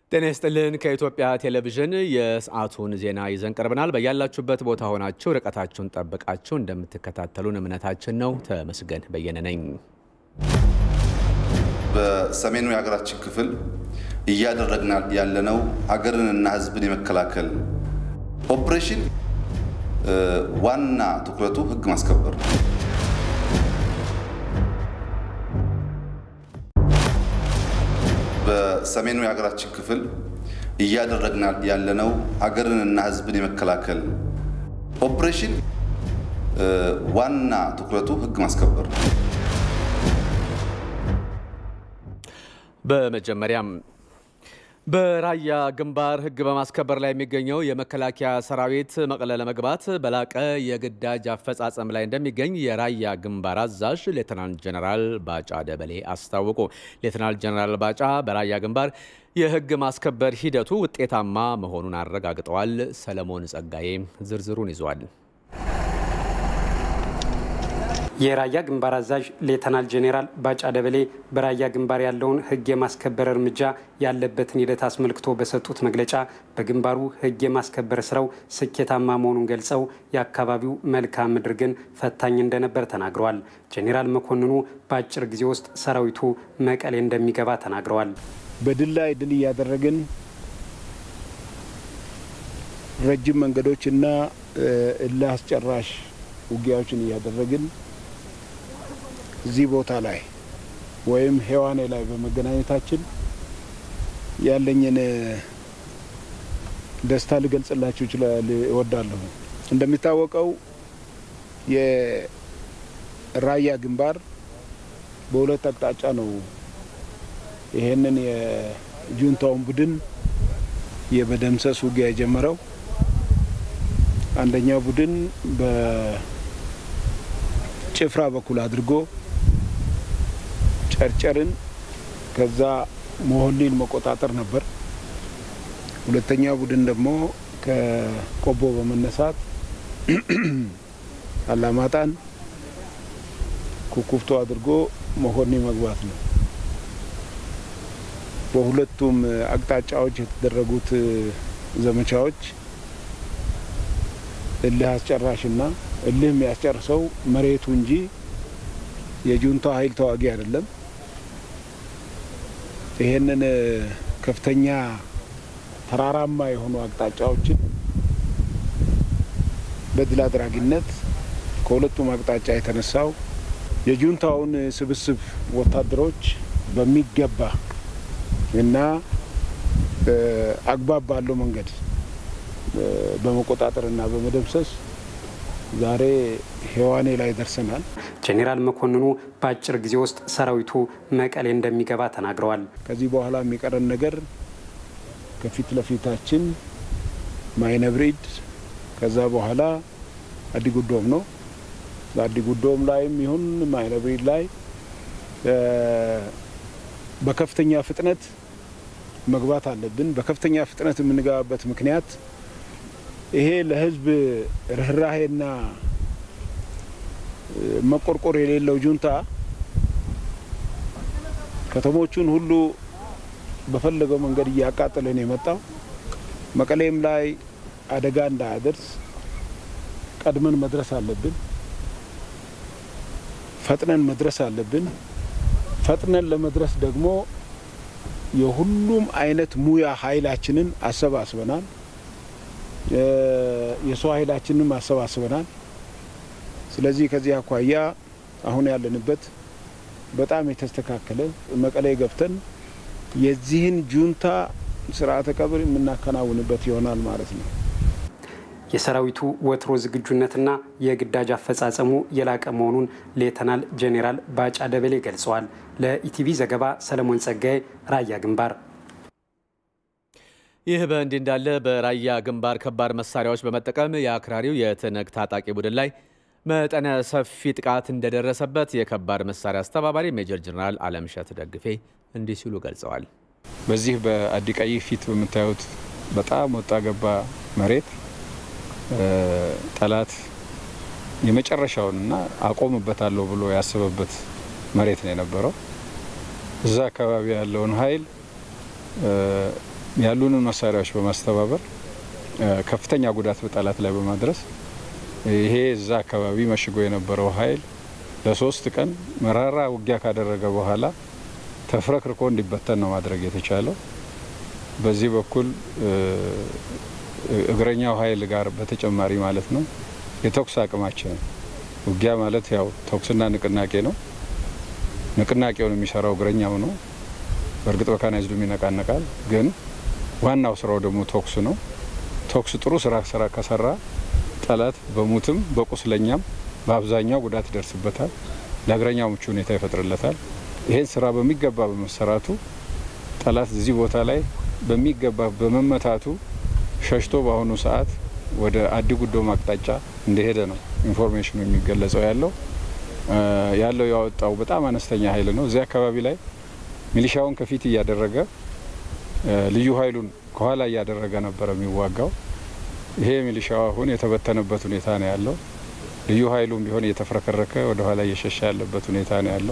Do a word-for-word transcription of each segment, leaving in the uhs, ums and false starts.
ጤና ይስጥልን ከኢትዮጵያ ቴሌቪዥን የሰዓቱን ዜና ይዘን ቀርበናል። በያላችሁበት ቦታ ሆናችሁ ርቀታችሁን ጠብቃችሁ እንደምትከታተሉን እምነታችን ነው። ተመስገን በየነ ነኝ። በሰሜኑ የሀገራችን ክፍል እያደረግን ያለነው ሀገርንና ሕዝብን የመከላከል ኦፕሬሽን ዋና ትኩረቱ ሕግ ማስከበር ነው። በሰሜኑ የሀገራችን ክፍል እያደረግን ያለነው ሀገርንና ሕዝብን የመከላከል ኦፕሬሽን ዋና ትኩረቱ ሕግ ማስከበር ነው። በመጀመሪያም በራያ ግንባር ሕግ በማስከበር ላይ የሚገኘው የመከላከያ ሰራዊት መቀለ ለመግባት በላቀ የግዳጅ አፈጻጸም ላይ እንደሚገኝ የራያ ግንባር አዛዥ ሌተናንት ጀነራል ባጫ ደበሌ አስታወቁ። ሌተናንት ጀነራል ባጫ በራያ ግንባር የሕግ ማስከበር ሂደቱ ውጤታማ መሆኑን አረጋግጠዋል። ሰለሞን ጸጋዬ ዝርዝሩን ይዟል። የራያ ግንባር አዛዥ ሌተናል ጄኔራል ባጫ ደበሌ በራያ ግንባር ያለውን ሕግ የማስከበር እርምጃ ያለበትን ሂደት አስመልክቶ በሰጡት መግለጫ በግንባሩ ሕግ የማስከበር ስራው ስኬታማ መሆኑን ገልጸው የአካባቢው መልክዓ ምድር ግን ፈታኝ እንደነበር ተናግረዋል። ጄኔራል መኮንኑ በአጭር ጊዜ ውስጥ ሰራዊቱ መቀሌ እንደሚገባ ተናግረዋል። በድል ላይ ድል እያደረግን ረጅም መንገዶችና እልህ አስጨራሽ ውጊያዎችን እያደረግን እዚህ ቦታ ላይ ወይም ሄዋኔ ላይ በመገናኘታችን ያለኝን ደስታ ልገልጽላችሁ እወዳለሁ። እንደሚታወቀው የራያ ግንባር በሁለት አቅጣጫ ነው ይሄንን የጁንታውን ቡድን የበደምሰስ ውጊያ የጀመረው። አንደኛው ቡድን በጭፍራ በኩል አድርጎ ጨርጨርን ከዛ ሞሆኒን መቆጣጠር ነበር። ሁለተኛው ቡድን ደግሞ ከቆቦ በመነሳት አላማጣን ኩኩፍቶ አድርጎ ሞሆኒ መግባት ነው። በሁለቱም አቅጣጫዎች የተደረጉት ዘመቻዎች እልህ አስጨራሽና እልህ የሚያስጨርሰው መሬቱ እንጂ የጁንታው ኃይል ተዋጊ አይደለም። ይሄንን ከፍተኛ ተራራማ የሆኑ አቅጣጫዎችን በድል አድራጊነት ከሁለቱም አቅጣጫ የተነሳው የጁንታውን ስብስብ ወታደሮች በሚገባ እና አግባብ ባለው መንገድ በመቆጣጠርና በመደምሰስ ዛሬ ሄዋኔ ላይ ደርሰናል። ጄኔራል መኮንኑ በአጭር ጊዜ ውስጥ ሰራዊቱ መቀሌ እንደሚገባ ተናግረዋል። ከዚህ በኋላ የሚቀረን ነገር ከፊት ለፊታችን ማይነብሪድ ከዛ በኋላ አዲጉዶም ነው። በአዲጉዶም ላይም ይሁን ማይነብሪድ ላይ በከፍተኛ ፍጥነት መግባት አለብን። በከፍተኛ ፍጥነት የምንገባበት ምክንያት ይሄ ለህዝብ ርህራሄና መቆርቆር የሌለው ጁንታ ከተሞቹን ሁሉ በፈለገው መንገድ እያቃጠለ ነው የመጣው። መቀሌም ላይ አደጋ እንዳያደርስ ቀድመን መድረስ አለብን። ፈጥነን መድረስ አለብን። ፈጥነን ለመድረስ ደግሞ የሁሉም አይነት ሙያ ኃይላችንን አሰባስበናል። የሰው ኃይላችንን አሰባስበናል። ስለዚህ ከዚህ አኳያ አሁን ያለንበት በጣም የተስተካከለ መቀሌ ገብተን የዚህን ጁንታ ስርዓተ ቀብር የምናከናውንበት ይሆናል ማለት ነው። የሰራዊቱ ወትሮ ዝግጁነትና የግዳጅ አፈጻጸሙ የላቀ መሆኑን ሌተናል ጄኔራል ባጫ ደበሌ ገልጸዋል። ለኢቲቪ ዘገባ ሰለሞን ጸጋዬ ራያ ግንባር። ይህ በእንዲህ እንዳለ በራያ ግንባር ከባድ መሳሪያዎች በመጠቀም የአክራሪው የትነግ ታጣቂ ቡድን ላይ መጠነ ሰፊ ጥቃት እንደደረሰበት የከባድ መሳሪያ አስተባባሪ ሜጀር ጀነራል አለምሸት ደግፌ እንዲህ ሲሉ ገልጸዋል። በዚህ በአዲቃይ ፊት በመታዩት በጣም ወጣ ገባ መሬት ጠላት የመጨረሻውንና አቆምበታለሁ ብሎ ያሰበበት መሬት ነው የነበረው። እዛ አካባቢ ያለውን ኃይል ያሉንን መሳሪያዎች በማስተባበር ከፍተኛ ጉዳት በጠላት ላይ በማድረስ ይሄ እዛ አካባቢ መሽጎ የነበረው ኃይል ለሶስት ቀን መራራ ውጊያ ካደረገ በኋላ ተፍረክርኮ እንዲበተን ነው ማድረግ የተቻለው። በዚህ በኩል እግረኛው ኃይል ጋር በተጨማሪ ማለት ነው የተኩስ አቅማችን ውጊያ ማለት ያው ተኩስና ንቅናቄ ነው። ንቅናቄውን የሚሰራው እግረኛው ነው። በእርግጥ በካናይዝዱ ይነቃነቃል፣ ግን ዋናው ስራው ደግሞ ተኩስ ነው። ተኩስ ጥሩ ስራ ስራ ከሰራ ጠላት በሙትም በቁስለኛም በአብዛኛው ጉዳት ይደርስበታል፣ ለእግረኛው ምቹ ሁኔታ ይፈጥርለታል። ይሄን ስራ በሚገባ በመሰራቱ ጠላት እዚህ ቦታ ላይ በሚገባ በመመታቱ ሸሽቶ በአሁኑ ሰዓት ወደ አዲ ጉዶ ማቅጣጫ እንደሄደ ነው ኢንፎርሜሽኑ የሚገለጸው። ያለው ያለው ያወጣው በጣም አነስተኛ ኃይል ነው። እዚህ አካባቢ ላይ ሚሊሻውን ከፊት እያደረገ ልዩ ኃይሉን ከኋላ እያደረገ ነበር የሚዋጋው። ይሄ ሚሊሻው አሁን የተበተነበት ሁኔታ ነው ያለው። ልዩ ኃይሉም ቢሆን እየተፈረከረከ ወደ ኋላ እየሸሸ ያለበት ሁኔታ ነው ያለው።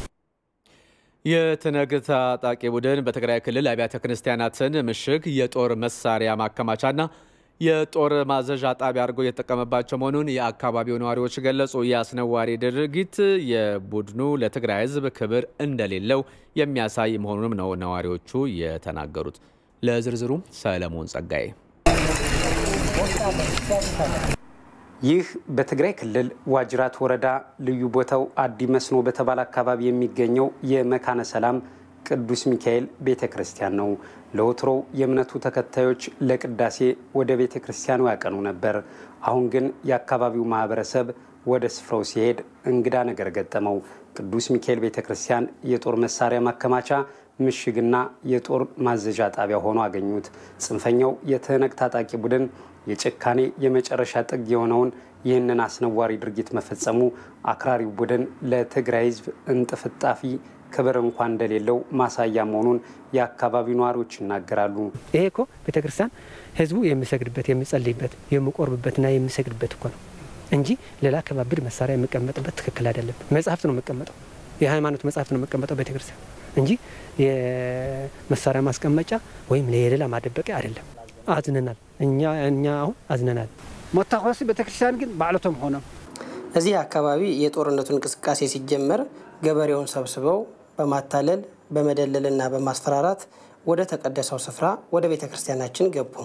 የትነግ ታጣቂ ቡድን በትግራይ ክልል አብያተ ክርስቲያናትን ምሽግ የጦር መሳሪያ ማከማቻና የጦር ማዘዣ ጣቢያ አድርጎ እየተጠቀመባቸው መሆኑን የአካባቢው ነዋሪዎች ገለጹ። የአስነዋሪ ድርጊት የቡድኑ ለትግራይ ሕዝብ ክብር እንደሌለው የሚያሳይ መሆኑንም ነው ነዋሪዎቹ የተናገሩት። ለዝርዝሩ ሰለሞን ጸጋዬ። ይህ በትግራይ ክልል ዋጅራት ወረዳ ልዩ ቦታው አዲ መስኖ በተባለ አካባቢ የሚገኘው የመካነ ሰላም ቅዱስ ሚካኤል ቤተክርስቲያን ነው። ለወትሮው የእምነቱ ተከታዮች ለቅዳሴ ወደ ቤተክርስቲያኑ ያቀኑ ነበር። አሁን ግን የአካባቢው ማህበረሰብ ወደ ስፍራው ሲሄድ እንግዳ ነገር ገጠመው። ቅዱስ ሚካኤል ቤተክርስቲያን የጦር መሳሪያ ማከማቻ ምሽግና የጦር ማዘዣ ጣቢያ ሆኖ አገኙት። ጽንፈኛው የትነግ ታጣቂ ቡድን የጭካኔ የመጨረሻ ጥግ የሆነውን ይህንን አስነዋሪ ድርጊት መፈጸሙ አክራሪው ቡድን ለትግራይ ሕዝብ እንጥፍጣፊ ክብር እንኳን እንደሌለው ማሳያ መሆኑን የአካባቢው ነዋሪዎች ይናገራሉ። ይሄ እኮ ቤተክርስቲያን ህዝቡ የሚሰግድበት የሚጸልይበት የሚቆርብበትና የሚሰግድበት እኮ ነው እንጂ ሌላ ከባድ መሳሪያ የሚቀመጥበት ትክክል አይደለም። መጽሐፍት ነው የሚቀመጠው፣ የሃይማኖት መጽሐፍት ነው የሚቀመጠው ቤተክርስቲያን እንጂ የመሳሪያ ማስቀመጫ ወይም ለሌላ ማደበቂያ አይደለም። አዝነናል። እኛ እኛ አሁን አዝነናል። መታወስ ቤተክርስቲያን ግን ባዕለቶም ሆነ እዚህ አካባቢ የጦርነቱ እንቅስቃሴ ሲጀመር ገበሬውን ሰብስበው በማታለል በመደለልና በማስፈራራት ወደ ተቀደሰው ስፍራ ወደ ቤተክርስቲያናችን ገቡ።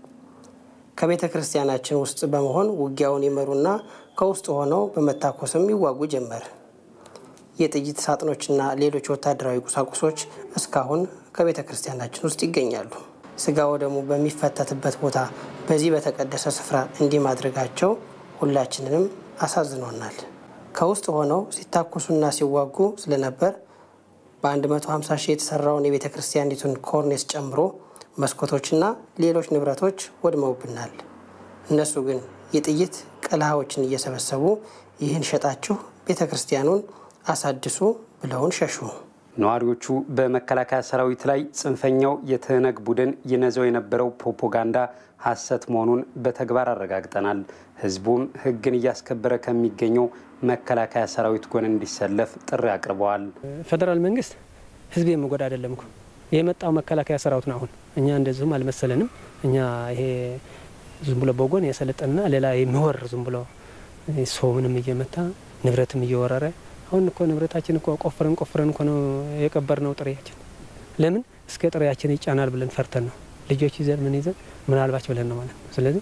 ከቤተክርስቲያናችን ውስጥ በመሆን ውጊያውን ይመሩና ከውስጥ ሆነው በመታኮስም ይዋጉ ጀመር። የጥይት ሳጥኖችና ሌሎች ወታደራዊ ቁሳቁሶች እስካሁን ከቤተክርስቲያናችን ውስጥ ይገኛሉ። ስጋ ወደሙ በሚፈተትበት ቦታ በዚህ በተቀደሰ ስፍራ እንዲህ ማድረጋቸው ሁላችንንም አሳዝኖናል። ከውስጥ ሆነው ሲታኮሱና ሲዋጉ ስለነበር በ150 ሺህ የተሰራውን የቤተ ክርስቲያኒቱን ኮርኔስ ጨምሮ መስኮቶችና ሌሎች ንብረቶች ወድመውብናል። እነሱ ግን የጥይት ቀለሃዎችን እየሰበሰቡ ይህን ሸጣችሁ ቤተ ክርስቲያኑን አሳድሱ ብለውን ሸሹ። ነዋሪዎቹ በመከላከያ ሰራዊት ላይ ጽንፈኛው የትነግ ቡድን ይነዘው የነበረው ፕሮፓጋንዳ ሐሰት መሆኑን በተግባር አረጋግጠናል። ህዝቡም ህግን እያስከበረ ከሚገኘው መከላከያ ሰራዊት ጎን እንዲሰለፍ ጥሪ አቅርበዋል። ፌደራል መንግስት ህዝብ የሚጎዳ አይደለም እኮ የመጣው መከላከያ ሰራዊት ነው። አሁን እኛ እንደዚህም አልመሰለንም። እኛ ይሄ ዝም ብሎ በጎን የሰለጠና ሌላ የሚወር ዝም ብሎ ሰውንም እየመታ ንብረትም እየወረረ አሁን እኮ ንብረታችን እኮ ቆፍረን ቆፍረን እኮ ነው የቀበርነው ጥሪያችን። ለምን እስከ ጥሪያችን ይጫናል ብለን ፈርተን ነው። ልጆች ይዘን ምን ይዘን ምናልባች ብለን ነው ማለት ነው። ስለዚህ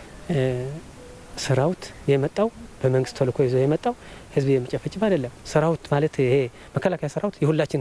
ሰራዊት የመጣው በመንግስት ተልእኮ ይዞ የመጣው ህዝብ የሚጨፈጭፍ አይደለም። ሰራዊት ማለት ይሄ መከላከያ ሰራዊት የሁላችን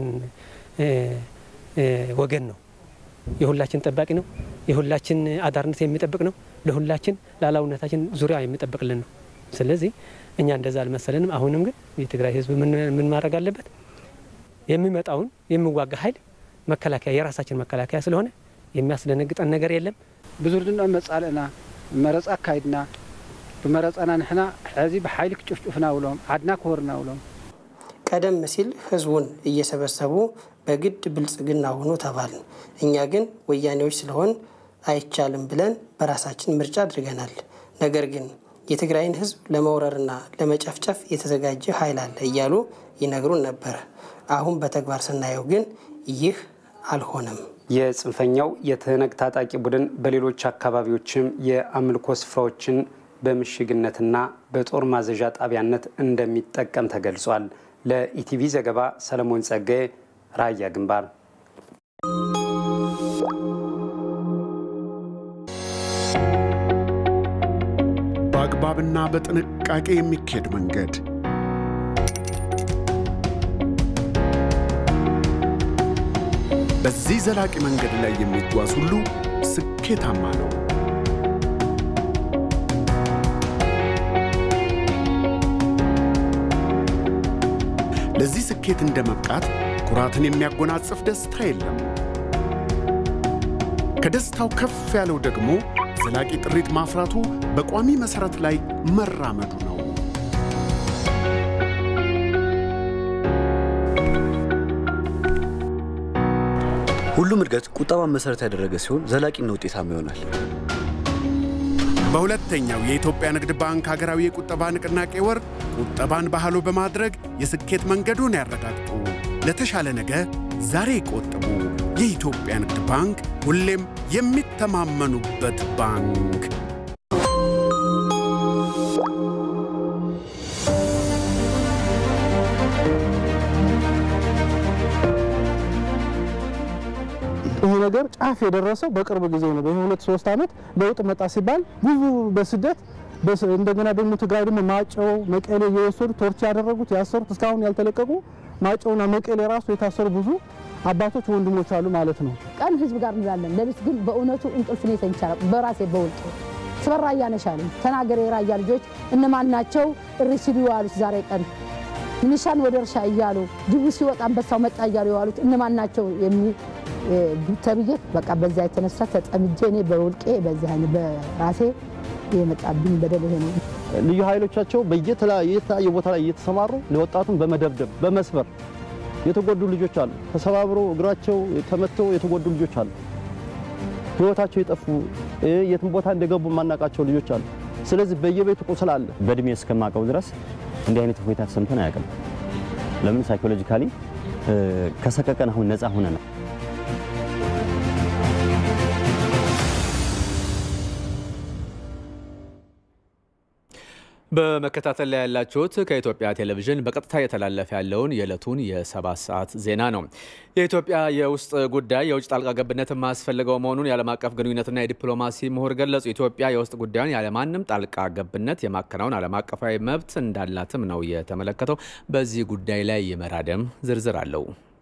ወገን ነው፣ የሁላችን ጠባቂ ነው፣ የሁላችን አዳርነት የሚጠብቅ ነው፣ ለሁላችን ላላውነታችን ዙሪያ የሚጠብቅልን ነው። ስለዚህ እኛ እንደዛ አልመሰለንም። አሁንም ግን የትግራይ ህዝብ ምን ምን ማድረግ አለበት? የሚመጣውን የሚዋጋ ኃይል መከላከያ የራሳችን መከላከያ ስለሆነ የሚያስደነግጠን ነገር የለም። ብዙርድና መጻለና መረጻ ካይድና በመረጻና ንሕና ሕዚ በኃይል ክጭፍጭፍና ውሎም አድና ኮርና ውሎም ቀደም ሲል ህዝቡን እየሰበሰቡ በግድ ብልጽግና ሆኖ ተባልን። እኛ ግን ወያኔዎች ስለሆን አይቻልም ብለን በራሳችን ምርጫ አድርገናል። ነገር ግን የትግራይን ህዝብ ለመውረርና ለመጨፍጨፍ የተዘጋጀ ኃይል አለ እያሉ ይነግሩን ነበር። አሁን በተግባር ስናየው ግን ይህ አልሆነም። የጽንፈኛው የትህነግ ታጣቂ ቡድን በሌሎች አካባቢዎችም የአምልኮ ስፍራዎችን በምሽግነትና በጦር ማዘዣ ጣቢያነት እንደሚጠቀም ተገልጿል። ለኢቲቪ ዘገባ ሰለሞን ጸጋዬ ራያ ግንባር። በአግባብና በጥንቃቄ የሚካሄድ መንገድ በዚህ ዘላቂ መንገድ ላይ የሚጓዝ ሁሉ ስኬታማ ነው። ለዚህ ስኬት እንደመብቃት ኩራትን የሚያጎናጽፍ ደስታ የለም። ከደስታው ከፍ ያለው ደግሞ ዘላቂ ጥሪት ማፍራቱ በቋሚ መሰረት ላይ መራመዱ ነው። ሁሉም እድገት ቁጠባን መሰረት ያደረገ ሲሆን ዘላቂና ውጤታማ ይሆናል። በሁለተኛው የኢትዮጵያ ንግድ ባንክ ሀገራዊ የቁጠባ ንቅናቄ ወር ቁጠባን ባህሉ በማድረግ የስኬት መንገዱን ያረጋግጡ። ለተሻለ ነገ ዛሬ ይቆጥቡ። የኢትዮጵያ ንግድ ባንክ ሁሌም የሚተማመኑበት ባንክ። ይሄ ነገር ጫፍ የደረሰው በቅርብ ጊዜ ነው። በሁለት ሶስት አመት ለውጥ መጣ ሲባል ብዙ በስደት እንደገና ደግሞ ትግራይ ደግሞ ማጨው መቀሌ የወሰዱ ቶርች ያደረጉት ያሰሩት እስካሁን ያልተለቀቁ ማጨውና መቀሌ ራሱ የታሰሩ ብዙ አባቶች ወንድሞች አሉ ማለት ነው። ቀን ህዝብ ጋር እንላለን ለልጅ ግን በእውነቱ እንቅልፍ ነው ተንቻለ በራሴ በውልጥ ስበራ ያነሻል ተናገረ የራያ ልጆች እነማን ናቸው እርሲሉ ያሉት ዛሬ ቀን ንሻን ወደርሻ ይያሉ ጅቡ ሲወጣ አንበሳው መጣ ይያሉ ያሉት እነማን ናቸው የሚ ተብየት በቃ በዛ የተነሳ ተጠምጄ እኔ በውልቄ በዛ አይነ በራሴ የመጣብኝ በደል ይሄ ነው። ልዩ ኃይሎቻቸው በየተለያየ ቦታ ላይ እየተሰማሩ ለወጣቱን በመደብደብ በመስበር የተጎዱ ልጆች አሉ። ተሰባብሮ እግራቸው ተመተው የተጎዱ ልጆች አሉ። ህይወታቸው የጠፉ የትም ቦታ እንደገቡ ማናቃቸው ልጆች አሉ። ስለዚህ በየቤቱ ቁስል አለ። በእድሜ እስከማቀው ድረስ እንዲህ አይነት ሁኔታ ተሰምተን አያውቅም። ለምን ሳይኮሎጂካሊ ከሰቀቀን አሁን ነፃ ሆነናል። በመከታተል ላይ ያላችሁት ከኢትዮጵያ ቴሌቪዥን በቀጥታ የተላለፈ ያለውን የዕለቱን የሰባት ሰዓት ዜና ነው። የኢትዮጵያ የውስጥ ጉዳይ የውጭ ጣልቃ ገብነት የማያስፈልገው መሆኑን የዓለም አቀፍ ግንኙነትና የዲፕሎማሲ ምሁር ገለጹ። ኢትዮጵያ የውስጥ ጉዳዩን ያለማንም ጣልቃ ገብነት የማከናወን ዓለም አቀፋዊ መብት እንዳላትም ነው የተመለከተው። በዚህ ጉዳይ ላይ የመራደም ዝርዝር አለው።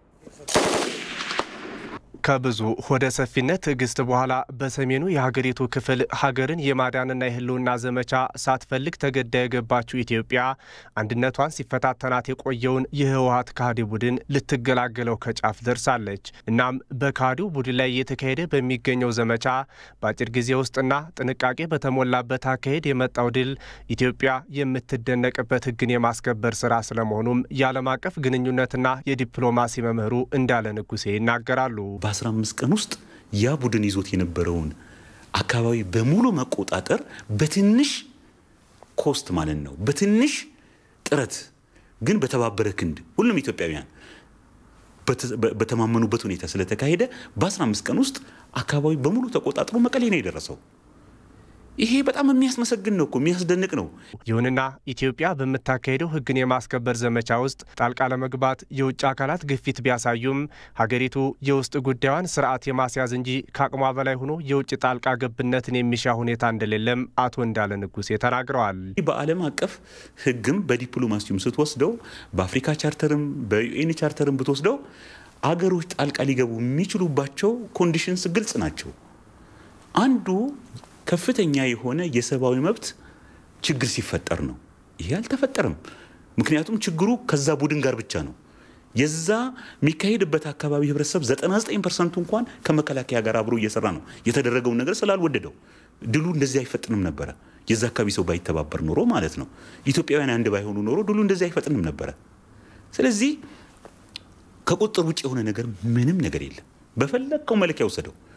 ከብዙ ሆደ ሰፊነት ትዕግስት በኋላ በሰሜኑ የሀገሪቱ ክፍል ሀገርን የማዳንና የህልውና ዘመቻ ሳትፈልግ ተገዳ የገባችው ኢትዮጵያ አንድነቷን ሲፈታተናት የቆየውን የህወሓት ካህዲ ቡድን ልትገላገለው ከጫፍ ደርሳለች። እናም በካህዲው ቡድን ላይ እየተካሄደ በሚገኘው ዘመቻ በአጭር ጊዜ ውስጥና ጥንቃቄ በተሞላበት አካሄድ የመጣው ድል ኢትዮጵያ የምትደነቅበት ህግን የማስከበር ስራ ስለመሆኑም የዓለም አቀፍ ግንኙነትና የዲፕሎማሲ መምህሩ እንዳለ ንጉሴ ይናገራሉ። በአስራ አምስት ቀን ውስጥ ያ ቡድን ይዞት የነበረውን አካባቢ በሙሉ መቆጣጠር በትንሽ ኮስት ማለት ነው፣ በትንሽ ጥረት ግን በተባበረ ክንድ ሁሉም ኢትዮጵያውያን በተማመኑበት ሁኔታ ስለተካሄደ በአስራ አምስት ቀን ውስጥ አካባቢ በሙሉ ተቆጣጥሮ መቀሌ ነው የደረሰው። ይሄ በጣም የሚያስመሰግን ነው እኮ የሚያስደንቅ ነው። ይሁንና ኢትዮጵያ በመታካሄደው ህግን የማስከበር ዘመቻ ውስጥ ጣልቃ ለመግባት የውጭ አካላት ግፊት ቢያሳዩም ሀገሪቱ የውስጥ ጉዳዩን ስርዓት የማስያዝ እንጂ ከአቅሟ በላይ ሆኖ የውጭ ጣልቃ ገብነትን የሚሻ ሁኔታ እንደሌለም አቶ እንዳለ ንጉሴ ተናግረዋል። በዓለም አቀፍ ህግም በዲፕሎማሲውም ስትወስደው በአፍሪካ ቻርተርም በዩኤን ቻርተርም ብትወስደው አገሮች ጣልቃ ሊገቡ የሚችሉባቸው ኮንዲሽንስ ግልጽ ናቸው። አንዱ ከፍተኛ የሆነ የሰብአዊ መብት ችግር ሲፈጠር ነው። ይሄ አልተፈጠረም። ምክንያቱም ችግሩ ከዛ ቡድን ጋር ብቻ ነው። የዛ የሚካሄድበት አካባቢ ህብረተሰብ ዘጠና ዘጠኝ ፐርሰንት እንኳን ከመከላከያ ጋር አብሮ እየሰራ ነው። የተደረገው ነገር ስላልወደደው ድሉ እንደዚህ አይፈጥንም ነበር። የዛ አካባቢ ሰው ባይተባበር ኖሮ ማለት ነው። ኢትዮጵያውያን አንድ ባይሆኑ ኖሮ ድሉ እንደዚህ አይፈጥንም ነበር። ስለዚህ ከቁጥር ውጭ የሆነ ነገር ምንም ነገር የለም። በፈለከው መለኪያ ወሰደው።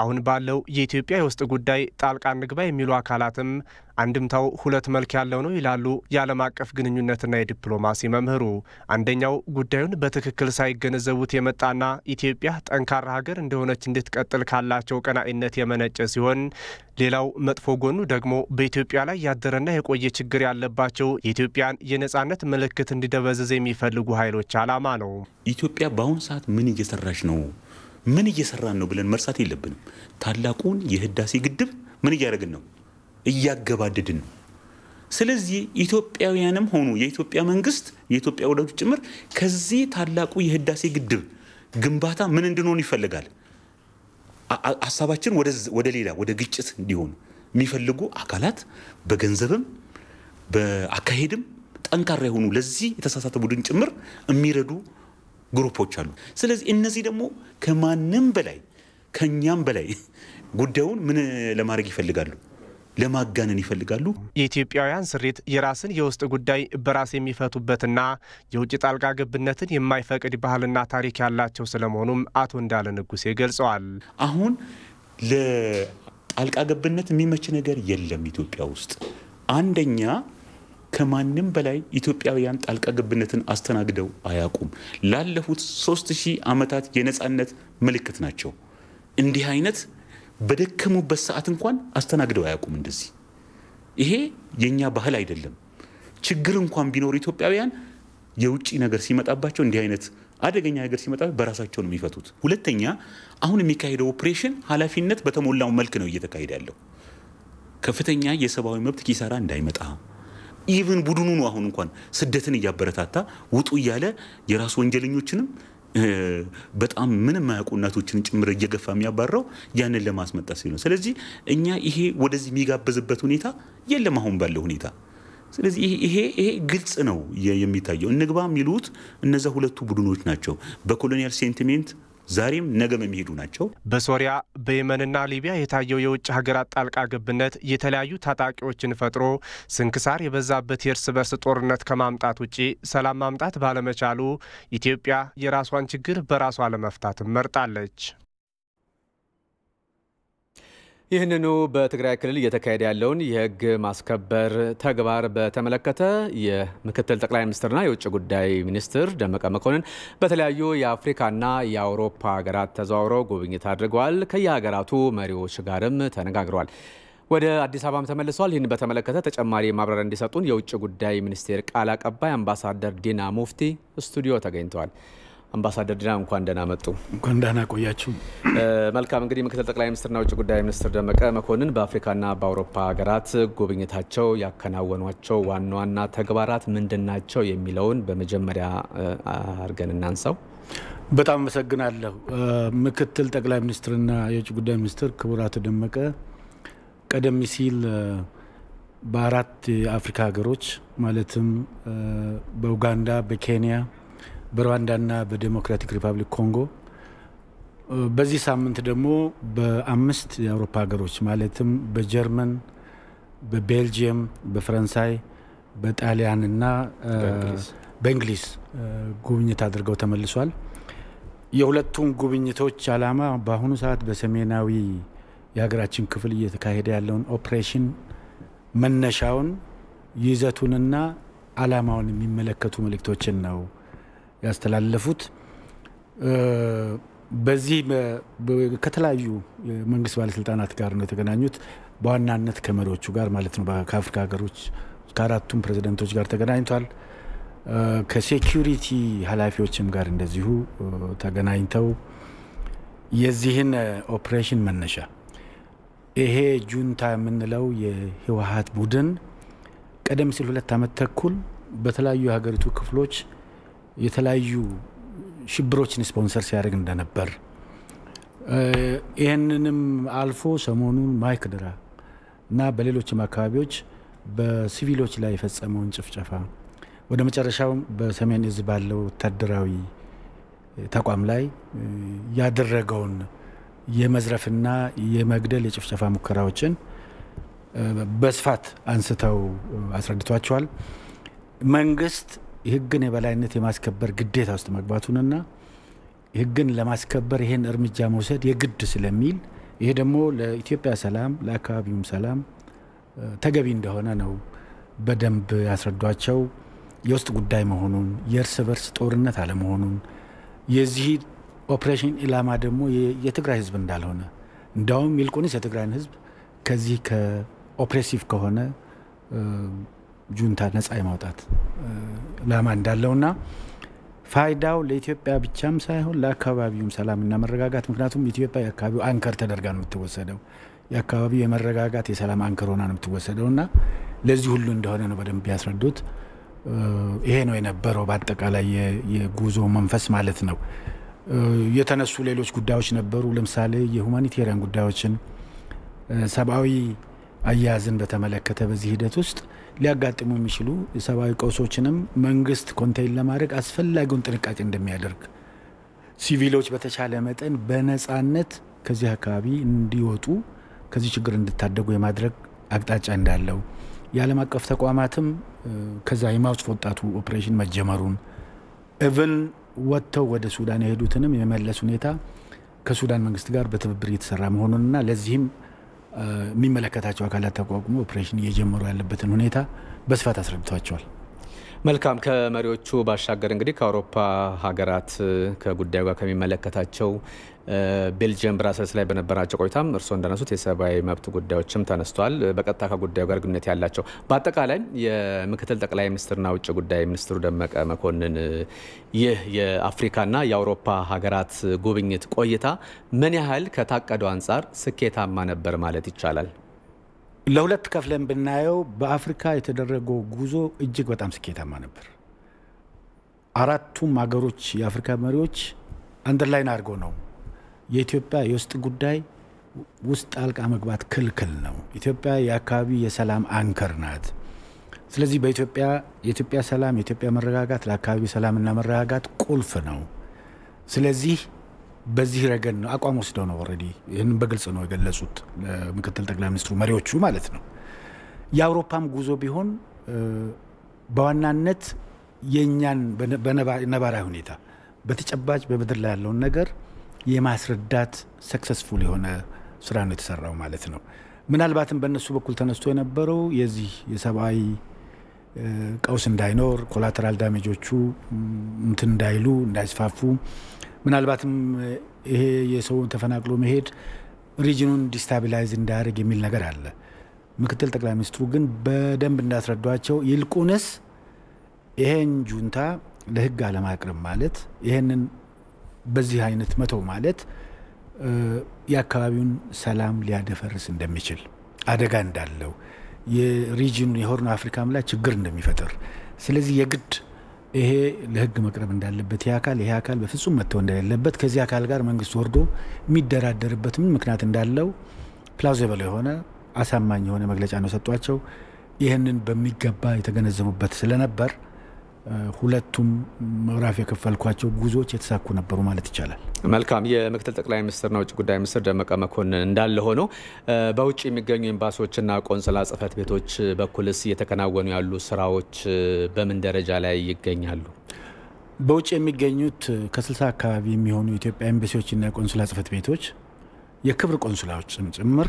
አሁን ባለው የኢትዮጵያ የውስጥ ጉዳይ ጣልቃ እንግባ የሚሉ አካላትም አንድምታው ሁለት መልክ ያለው ነው ይላሉ የዓለም አቀፍ ግንኙነትና የዲፕሎማሲ መምህሩ። አንደኛው ጉዳዩን በትክክል ሳይገነዘቡት የመጣና ኢትዮጵያ ጠንካራ ሀገር እንደሆነች እንድትቀጥል ካላቸው ቀናኢነት የመነጨ ሲሆን፣ ሌላው መጥፎ ጎኑ ደግሞ በኢትዮጵያ ላይ ያደረና የቆየ ችግር ያለባቸው የኢትዮጵያን የነጻነት ምልክት እንዲደበዝዝ የሚፈልጉ ኃይሎች ዓላማ ነው። ኢትዮጵያ በአሁን ሰዓት ምን እየሰራች ነው ምን እየሰራን ነው ብለን መርሳት የለብንም። ታላቁን የህዳሴ ግድብ ምን እያደረግን ነው? እያገባደድን ነው። ስለዚህ ኢትዮጵያውያንም ሆኑ የኢትዮጵያ መንግስት የኢትዮጵያ ወዳጆች ጭምር ከዚህ ታላቁ የህዳሴ ግድብ ግንባታ ምን እንድንሆን ይፈልጋል? ሐሳባችን ወደ ወደ ሌላ ወደ ግጭት እንዲሆን የሚፈልጉ አካላት በገንዘብም በአካሄድም ጠንካራ የሆኑ ለዚህ የተሳሳተ ቡድን ጭምር የሚረዱ ግሩፖች አሉ። ስለዚህ እነዚህ ደግሞ ከማንም በላይ ከኛም በላይ ጉዳዩን ምን ለማድረግ ይፈልጋሉ? ለማጋነን ይፈልጋሉ። የኢትዮጵያውያን ስሪት የራስን የውስጥ ጉዳይ በራስ የሚፈቱበትና የውጭ ጣልቃ ገብነትን የማይፈቅድ ባህልና ታሪክ ያላቸው ስለመሆኑም አቶ እንዳለ ንጉሴ ገልጸዋል። አሁን ለጣልቃ ገብነት የሚመች ነገር የለም ኢትዮጵያ ውስጥ። አንደኛ ከማንም በላይ ኢትዮጵያውያን ጣልቃ ገብነትን አስተናግደው አያውቁም። ላለፉት ሶስት ሺህ ዓመታት የነጻነት ምልክት ናቸው። እንዲህ አይነት በደከሙበት ሰዓት እንኳን አስተናግደው አያውቁም። እንደዚህ ይሄ የኛ ባህል አይደለም። ችግር እንኳን ቢኖር ኢትዮጵያውያን የውጪ ነገር ሲመጣባቸው እንዲህ አይነት አደገኛ ነገር ሲመጣ በራሳቸው ነው የሚፈቱት። ሁለተኛ አሁን የሚካሄደው ኦፕሬሽን ኃላፊነት በተሞላው መልክ ነው እየተካሄደ ያለው። ከፍተኛ የሰብአዊ መብት ኪሳራ እንዳይመጣ ኢቭን ቡድኑ ነው አሁን እንኳን ስደትን እያበረታታ ውጡ እያለ የራስ ወንጀለኞችንም በጣም ምንም ማያውቁ እናቶችን ጭምር እየገፋ የሚያባረው ያንን ለማስመጣት ሲል ነው። ስለዚህ እኛ ይሄ ወደዚህ የሚጋበዝበት ሁኔታ የለም አሁን ባለው ሁኔታ። ስለዚህ ይሄ ይሄ ግልጽ ነው የሚታየው። እንግባ የሚሉት እነዛ ሁለቱ ቡድኖች ናቸው። በኮሎኒያል ሴንቲሜንት ዛሬም ነገም የሚሄዱ ናቸው። በሶሪያ በየመንና ሊቢያ የታየው የውጭ ሀገራት ጣልቃ ገብነት የተለያዩ ታጣቂዎችን ፈጥሮ ስንክሳር የበዛበት የእርስ በርስ ጦርነት ከማምጣት ውጪ ሰላም ማምጣት ባለመቻሉ ኢትዮጵያ የራሷን ችግር በራሷ ለመፍታት መርጣለች። ይህንኑ በትግራይ ክልል እየተካሄደ ያለውን የህግ ማስከበር ተግባር በተመለከተ የምክትል ጠቅላይ ሚኒስትርና የውጭ ጉዳይ ሚኒስትር ደመቀ መኮንን በተለያዩ የአፍሪካና የአውሮፓ ሀገራት ተዘዋውረው ጉብኝት አድርገዋል። ከየሀገራቱ መሪዎች ጋርም ተነጋግረዋል። ወደ አዲስ አበባም ተመልሰዋል። ይህን በተመለከተ ተጨማሪ ማብራሪያ እንዲሰጡን የውጭ ጉዳይ ሚኒስቴር ቃል አቀባይ አምባሳደር ዲና ሙፍቲ ስቱዲዮ ተገኝተዋል። አምባሳደር ዲና እንኳን ደህና መጡ። እንኳን ደህና ቆያችሁ። መልካም እንግዲህ ምክትል ጠቅላይ ሚኒስትርና ውጭ ጉዳይ ሚኒስትር ደመቀ መኮንን በአፍሪካና በአውሮፓ ሀገራት ጉብኝታቸው ያከናወኗቸው ዋና ዋና ተግባራት ምንድናቸው የሚለውን በመጀመሪያ አርገን እናንሳው። በጣም አመሰግናለሁ። ምክትል ጠቅላይ ሚኒስትርና የውጭ ጉዳይ ሚኒስትር ክቡር አቶ ደመቀ ቀደም ሲል በአራት የአፍሪካ ሀገሮች ማለትም በኡጋንዳ፣ በኬንያ፣ በሩዋንዳና በዲሞክራቲክ ሪፐብሊክ ኮንጎ በዚህ ሳምንት ደግሞ በአምስት የአውሮፓ ሀገሮች ማለትም በጀርመን፣ በቤልጂየም፣ በፈረንሳይ፣ በጣሊያንና በእንግሊዝ ጉብኝት አድርገው ተመልሷል። የሁለቱም ጉብኝቶች ዓላማ በአሁኑ ሰዓት በሰሜናዊ የሀገራችን ክፍል እየተካሄደ ያለውን ኦፕሬሽን መነሻውን ይዘቱንና ዓላማውን የሚመለከቱ መልእክቶችን ነው ያስተላለፉት። በዚህ ከተለያዩ መንግስት ባለስልጣናት ጋር ነው የተገናኙት። በዋናነት ከመሪዎቹ ጋር ማለት ነው። ከአፍሪካ ሀገሮች ከአራቱም ፕሬዝዳንቶች ጋር ተገናኝቷል። ከሴኩሪቲ ኃላፊዎችም ጋር እንደዚሁ ተገናኝተው የዚህን ኦፕሬሽን መነሻ ይሄ ጁንታ የምንለው የህወሓት ቡድን ቀደም ሲል ሁለት ዓመት ተኩል በተለያዩ የሀገሪቱ ክፍሎች የተለያዩ ሽብሮችን ስፖንሰር ሲያደርግ እንደነበር ይህንንም አልፎ ሰሞኑን ማይክድራ እና በሌሎችም አካባቢዎች በሲቪሎች ላይ የፈጸመውን ጭፍጨፋ ወደ መጨረሻው በሰሜን እዝ ባለው ወታደራዊ ተቋም ላይ ያደረገውን የመዝረፍና የመግደል የጭፍጨፋ ሙከራዎችን በስፋት አንስተው አስረድቷቸዋል። መንግስት ህግን የበላይነት የማስከበር ግዴታ ውስጥ መግባቱንና ህግን ለማስከበር ይሄን እርምጃ መውሰድ የግድ ስለሚል ይሄ ደግሞ ለኢትዮጵያ ሰላም ለአካባቢውም ሰላም ተገቢ እንደሆነ ነው በደንብ ያስረዷቸው። የውስጥ ጉዳይ መሆኑን የእርስ በርስ ጦርነት አለመሆኑን የዚህ ኦፕሬሽን ኢላማ ደግሞ የትግራይ ህዝብ እንዳልሆነ እንዳውም ይልቁንስ የትግራይን ህዝብ ከዚህ ከኦፕሬሲቭ ከሆነ ጁንታ ነፃ የማውጣት ኢላማ እንዳለውና ፋይዳው ለኢትዮጵያ ብቻም ሳይሆን ለአካባቢውም ሰላምና መረጋጋት ምክንያቱም ኢትዮጵያ የአካባቢው አንከር ተደርጋ ነው የምትወሰደው የአካባቢው የመረጋጋት የሰላም አንከር ሆና ነው የምትወሰደውና ለዚህ ሁሉ እንደሆነ ነው በደንብ ያስረዱት። ይሄ ነው የነበረው በአጠቃላይ የጉዞ መንፈስ ማለት ነው። የተነሱ ሌሎች ጉዳዮች ነበሩ። ለምሳሌ የሁማኒቴሪያን ጉዳዮችን ሰብአዊ አያያዝን በተመለከተ በዚህ ሂደት ውስጥ ሊያጋጥሙ የሚችሉ የሰብአዊ ቀውሶችንም መንግስት ኮንቴይን ለማድረግ አስፈላጊውን ጥንቃቄ እንደሚያደርግ ሲቪሎች በተቻለ መጠን በነፃነት ከዚህ አካባቢ እንዲወጡ ከዚህ ችግር እንድታደጉ የማድረግ አቅጣጫ እንዳለው የዓለም አቀፍ ተቋማትም ከዛ የማስወጣቱ ኦፕሬሽን መጀመሩን ኢቭን ወጥተው ወደ ሱዳን የሄዱትንም የመለስ ሁኔታ ከሱዳን መንግስት ጋር በትብብር እየተሰራ መሆኑንና ለዚህም የሚመለከታቸው አካላት ተቋቁሞ ኦፕሬሽን እየጀመሩ ያለበትን ሁኔታ በስፋት አስረድቷቸዋል። መልካም ከመሪዎቹ ባሻገር እንግዲህ ከአውሮፓ ሀገራት ከጉዳዩ ጋር ከሚመለከታቸው ቤልጂየም ብራሰልስ ላይ በነበራቸው ቆይታም እርስዎ እንዳነሱት የሰብአዊ መብት ጉዳዮችም ተነስተዋል። በቀጥታ ከጉዳዩ ጋር ግንኙነት ያላቸው በአጠቃላይ የምክትል ጠቅላይ ሚኒስትርና ውጭ ጉዳይ ሚኒስትሩ ደመቀ መኮንን ይህ የአፍሪካና የአውሮፓ ሀገራት ጉብኝት ቆይታ ምን ያህል ከታቀደው አንጻር ስኬታማ ነበር ማለት ይቻላል? ለሁለት ከፍለን ብናየው በአፍሪካ የተደረገው ጉዞ እጅግ በጣም ስኬታማ ነበር። አራቱም ሀገሮች የአፍሪካ መሪዎች አንደርላይን አድርገው ነው የኢትዮጵያ የውስጥ ጉዳይ ውስጥ ጣልቃ መግባት ክልክል ነው። ኢትዮጵያ የአካባቢ የሰላም አንከር ናት። ስለዚህ በኢትዮጵያ የኢትዮጵያ ሰላም የኢትዮጵያ መረጋጋት ለአካባቢ ሰላምና መረጋጋት ቁልፍ ነው። ስለዚህ በዚህ ረገድ ነው አቋም ወስደው ነው ኦሬዲ ይሄንን በግልጽ ነው የገለጹት ምክትል ጠቅላይ ሚኒስትሩ መሪዎቹ ማለት ነው። የአውሮፓም ጉዞ ቢሆን በዋናነት የኛን በነባራዊ ሁኔታ በተጨባጭ በምድር ላይ ያለውን ነገር የማስረዳት ሰክሰስፉል የሆነ ስራ ነው የተሰራው ማለት ነው። ምናልባትም በእነሱ በኩል ተነስቶ የነበረው የዚህ የሰብአዊ ቀውስ እንዳይኖር ኮላተራል ዳሜጆቹ እንትን እንዳይሉ እንዳይስፋፉ ምናልባትም ይሄ የሰው ተፈናቅሎ መሄድ ሪጅኑን ዲስታቢላይዝ እንዳያደርግ የሚል ነገር አለ። ምክትል ጠቅላይ ሚኒስትሩ ግን በደንብ እንዳስረዷቸው ይልቁንስ ይሄን ጁንታ ለህግ አለማቅረብ ማለት ይሄንን በዚህ አይነት መተው ማለት የአካባቢውን ሰላም ሊያደፈርስ እንደሚችል አደጋ እንዳለው የሪጅኑ የሆርን አፍሪካም ላይ ችግር እንደሚፈጥር ስለዚህ የግድ ይሄ ለህግ መቅረብ እንዳለበት ያካል ይሄ አካል በፍጹም መተው እንደሌለበት ከዚህ አካል ጋር መንግስት ወርዶ የሚደራደርበት ምን ምክንያት እንዳለው ፕላውዚብል የሆነ አሳማኝ የሆነ መግለጫ ነው ሰጧቸው። ይሄንን በሚገባ የተገነዘቡበት ስለነበር ሁለቱም ምዕራፍ የከፈልኳቸው ጉዞዎች የተሳኩ ነበሩ ማለት ይቻላል። መልካም የምክትል ጠቅላይ ሚኒስትርና ውጭ ጉዳይ ሚኒስትር ደመቀ መኮንን እንዳለ ሆኖ በውጭ የሚገኙ ኤምባሲዎችና ቆንስላ ጽህፈት ቤቶች በኩልስ እየተከናወኑ ያሉ ስራዎች በምን ደረጃ ላይ ይገኛሉ? በውጭ የሚገኙት ከ60 አካባቢ የሚሆኑ የኢትዮጵያ ኤምባሲዎችና ቆንስላ ጽህፈት ቤቶች የክብር ቆንስላዎች ጭምር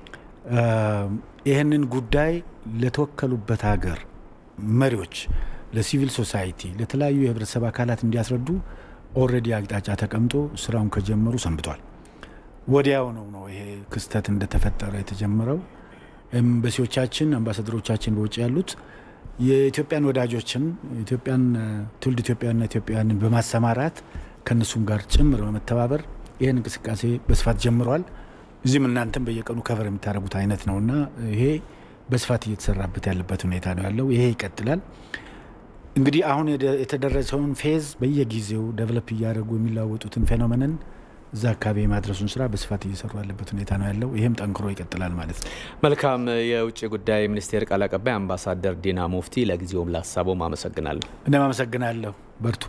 ይህንን ጉዳይ ለተወከሉበት ሀገር መሪዎች ለሲቪል ሶሳይቲ ለተለያዩ የህብረተሰብ አካላት እንዲያስረዱ ኦሬዲ አቅጣጫ ተቀምጦ ስራውን ከጀመሩ ሰንብቷል። ወዲያው ነው ነው ይሄ ክስተት እንደተፈጠረ የተጀመረው። ኤምባሲዎቻችን አምባሳደሮቻችን በውጭ ያሉት የኢትዮጵያን ወዳጆችን ኢትዮጵያን ትውልድ ኢትዮጵያውያንና ኢትዮጵያውያንን በማሰማራት ከነሱም ጋር ጭምር በመተባበር ይሄን እንቅስቃሴ በስፋት ጀምሯል። እዚህም እናንተም በየቀኑ ከቨር የምታደርጉት አይነት ነውና ይሄ በስፋት እየተሰራበት ያለበት ሁኔታ ነው ያለው። ይሄ ይቀጥላል። እንግዲህ አሁን የተደረሰውን ፌዝ በየጊዜው ዴቨሎፕ እያደረጉ የሚለዋወጡትን ፌኖሜንን እዛ አካባቢ የማድረሱን ስራ በስፋት እየሰሩ ያለበት ሁኔታ ነው ያለው። ይሄም ጠንክሮ ይቀጥላል ማለት ነው። መልካም የውጭ ጉዳይ ሚኒስቴር ቃል አቀባይ አምባሳደር ዲና ሙፍቲ ለጊዜውም ላሳበው አመሰግናለሁ። እኔም አመሰግናለሁ። በርቱ።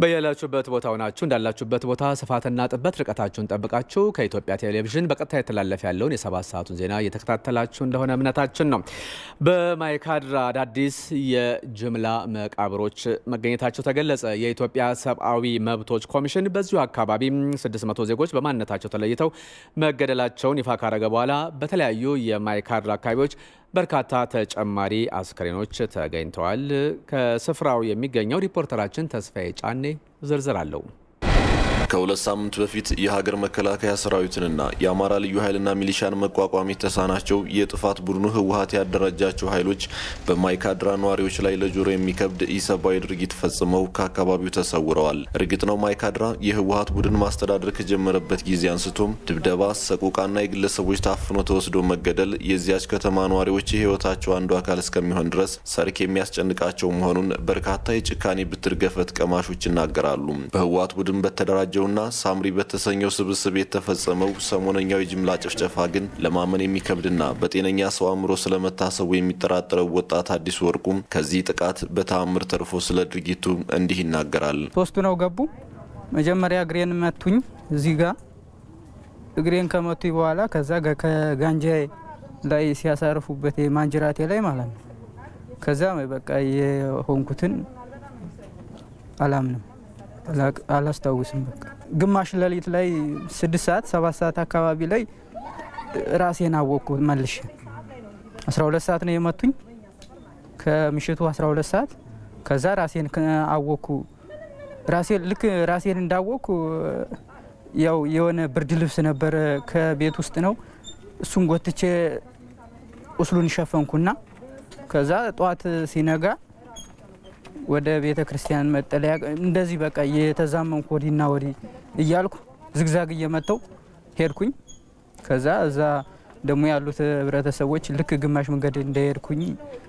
በያላችሁበት ቦታ ሆናችሁ እንዳላችሁበት ቦታ ስፋትና ጥበት ርቀታችሁን ጠብቃችሁ ከኢትዮጵያ ቴሌቪዥን በቀጥታ የተላለፈ ያለውን የሰባት ሰዓቱን ዜና እየተከታተላችሁ እንደሆነ እምነታችን ነው። በማይካድራ አዳዲስ የጅምላ መቃብሮች መገኘታቸው ተገለጸ። የኢትዮጵያ ሰብአዊ መብቶች ኮሚሽን በዚሁ አካባቢ ስድስት መቶ ዜጎች በማንነታቸው ተለይተው መገደላቸውን ይፋ ካረገ በኋላ በተለያዩ የማይካድራ አካባቢዎች በርካታ ተጨማሪ አስክሬኖች ተገኝተዋል። ከስፍራው የሚገኘው ሪፖርተራችን ተስፋዬ ጫኔ ዝርዝር አለው። ከሁለት ሳምንት በፊት የሀገር መከላከያ ሰራዊትንና የአማራ ልዩ ኃይልና ሚሊሻን መቋቋም የተሳናቸው የጥፋት ቡድኑ ህወሓት ያደረጃቸው ኃይሎች በማይካድራ ነዋሪዎች ላይ ለጆሮ የሚከብድ ኢሰብአዊ ድርጊት ፈጽመው ከአካባቢው ተሰውረዋል። እርግጥ ነው ማይካድራ የህወሓት ቡድን ማስተዳደር ከጀመረበት ጊዜ አንስቶም ድብደባ፣ ሰቆቃና የግለሰቦች ታፍኖ ተወስዶ መገደል የዚያች ከተማ ነዋሪዎች የህይወታቸው አንዱ አካል እስከሚሆን ድረስ ሰርክ የሚያስጨንቃቸው መሆኑን በርካታ የጭካኔ ብትር ገፈት ቀማሾች ይናገራሉ። በህወሓት ቡድን በተደራጀ ና ሳምሪ በተሰኘው ስብስብ የተፈጸመው ሰሞነኛው የጅምላ ጭፍጨፋ ግን ለማመን የሚከብድና በጤነኛ ሰው አእምሮ ስለመታሰቡ የሚጠራጠረው ወጣት አዲስ ወርቁም ከዚህ ጥቃት በተአምር ተርፎ ስለ ድርጊቱ እንዲህ ይናገራል። ሶስቱ ነው ገቡ። መጀመሪያ እግሬን መቱኝ። እዚህ ጋር እግሬን ከመቱኝ በኋላ ከዛ ከጋንጃ ላይ ሲያሳርፉበት ማንጅራቴ ላይ ማለት ነው። ከዛ በቃ የሆንኩትን አላምንም አላስታውስም። በቃ ግማሽ ሌሊት ላይ ስድስት ሰዓት ሰባት ሰዓት አካባቢ ላይ ራሴን አወቅኩ መልሼ። አስራ ሁለት ሰዓት ነው የመቱኝ ከምሽቱ አስራ ሁለት ሰዓት። ከዛ ራሴን አወቅኩ። ራሴን ልክ ራሴን እንዳወቅኩ ያው የሆነ ብርድ ልብስ ነበር ከቤት ውስጥ ነው እሱን ጎትቼ ቁስሉን ሸፈንኩና ከዛ ጧት ሲነጋ ወደ ቤተ ክርስቲያን መጠለያ እንደዚህ በቃ የተዛመንኩ ወዲና ወዲ እያልኩ ዝግዛግ እየመተው ሄድኩኝ። ከዛ እዛ ደሞ ያሉት ህብረተሰቦች ልክ ግማሽ መንገድ እንደሄድኩኝ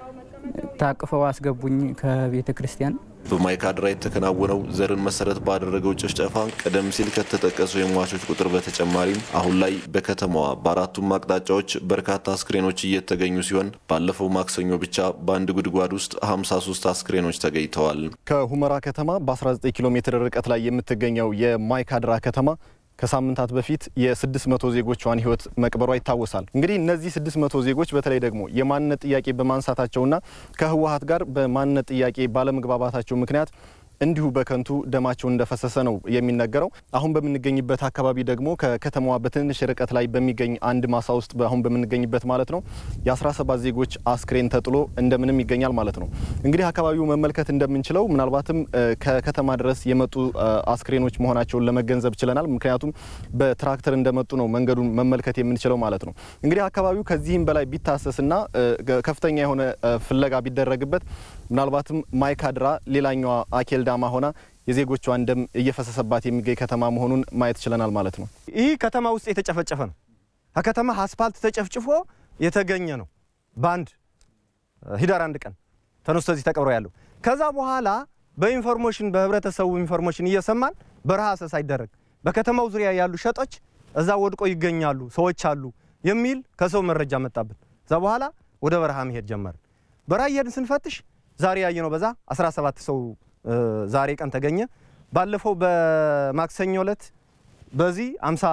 ታቅፈው አስገቡኝ ከቤተ ክርስቲያን። በማይካድራ የተከናወነው ዘርን መሰረት ባደረገው ጭፍጨፋ ቀደም ሲል ከተጠቀሰው የሟቾች ቁጥር በተጨማሪም አሁን ላይ በከተማዋ በአራቱም አቅጣጫዎች በርካታ አስክሬኖች እየተገኙ ሲሆን ባለፈው ማክሰኞ ብቻ በአንድ ጉድጓድ ውስጥ ሃምሳ ሶስት አስክሬኖች ተገኝተዋል። ከሁመራ ከተማ በ19 ኪሎ ሜትር ርቀት ላይ የምትገኘው የማይካድራ ከተማ ከሳምንታት በፊት የስድስት መቶ ዜጎቿን ህይወት መቅበሯ ይታወሳል። እንግዲህ እነዚህ ስድስት መቶ ዜጎች በተለይ ደግሞ የማንነት ጥያቄ በማንሳታቸውና ከህወሓት ጋር በማንነት ጥያቄ ባለመግባባታቸው ምክንያት እንዲሁ በከንቱ ደማቸው እንደፈሰሰ ነው የሚነገረው። አሁን በምንገኝበት አካባቢ ደግሞ ከከተማዋ በትንሽ ርቀት ላይ በሚገኝ አንድ ማሳ ውስጥ አሁን በምንገኝበት ማለት ነው የ17 ዜጎች አስክሬን ተጥሎ እንደምንም ይገኛል ማለት ነው። እንግዲህ አካባቢው መመልከት እንደምንችለው ምናልባትም ከከተማ ድረስ የመጡ አስክሬኖች መሆናቸውን ለመገንዘብ ችለናል። ምክንያቱም በትራክተር እንደመጡ ነው መንገዱን መመልከት የምንችለው ማለት ነው። እንግዲህ አካባቢው ከዚህም በላይ ቢታሰስና ከፍተኛ የሆነ ፍለጋ ቢደረግበት ምናልባትም ማይካድራ ሌላኛዋ አኬልዳማ ሆና የዜጎቿን ደም እየፈሰሰባት የሚገኝ ከተማ መሆኑን ማየት ችለናል ማለት ነው። ይህ ከተማ ውስጥ የተጨፈጨፈ ነው። ከከተማ አስፋልት ተጨፍጭፎ የተገኘ ነው። ባንድ ሂዳር አንድ ቀን ተነስቶ እዚህ ተቀብሮ ያለው ከዛ በኋላ በኢንፎርሜሽን በህብረተሰቡ ኢንፎርሜሽን እየሰማን በረሃ አሰሳ ይደረግ በከተማው ዙሪያ ያሉ ሸጦች እዛ ወድቆ ይገኛሉ ሰዎች አሉ የሚል ከሰው መረጃ መጣብን። እዛ በኋላ ወደ በረሃ መሄድ ጀመር። በረሃ እየሄድን ስንፈትሽ ዛሬ ያየነው በዛ አስራ ሰባት ሰው ዛሬ ቀን ተገኘ። ባለፈው በማክሰኞ ዕለት በዚህ ሃምሳ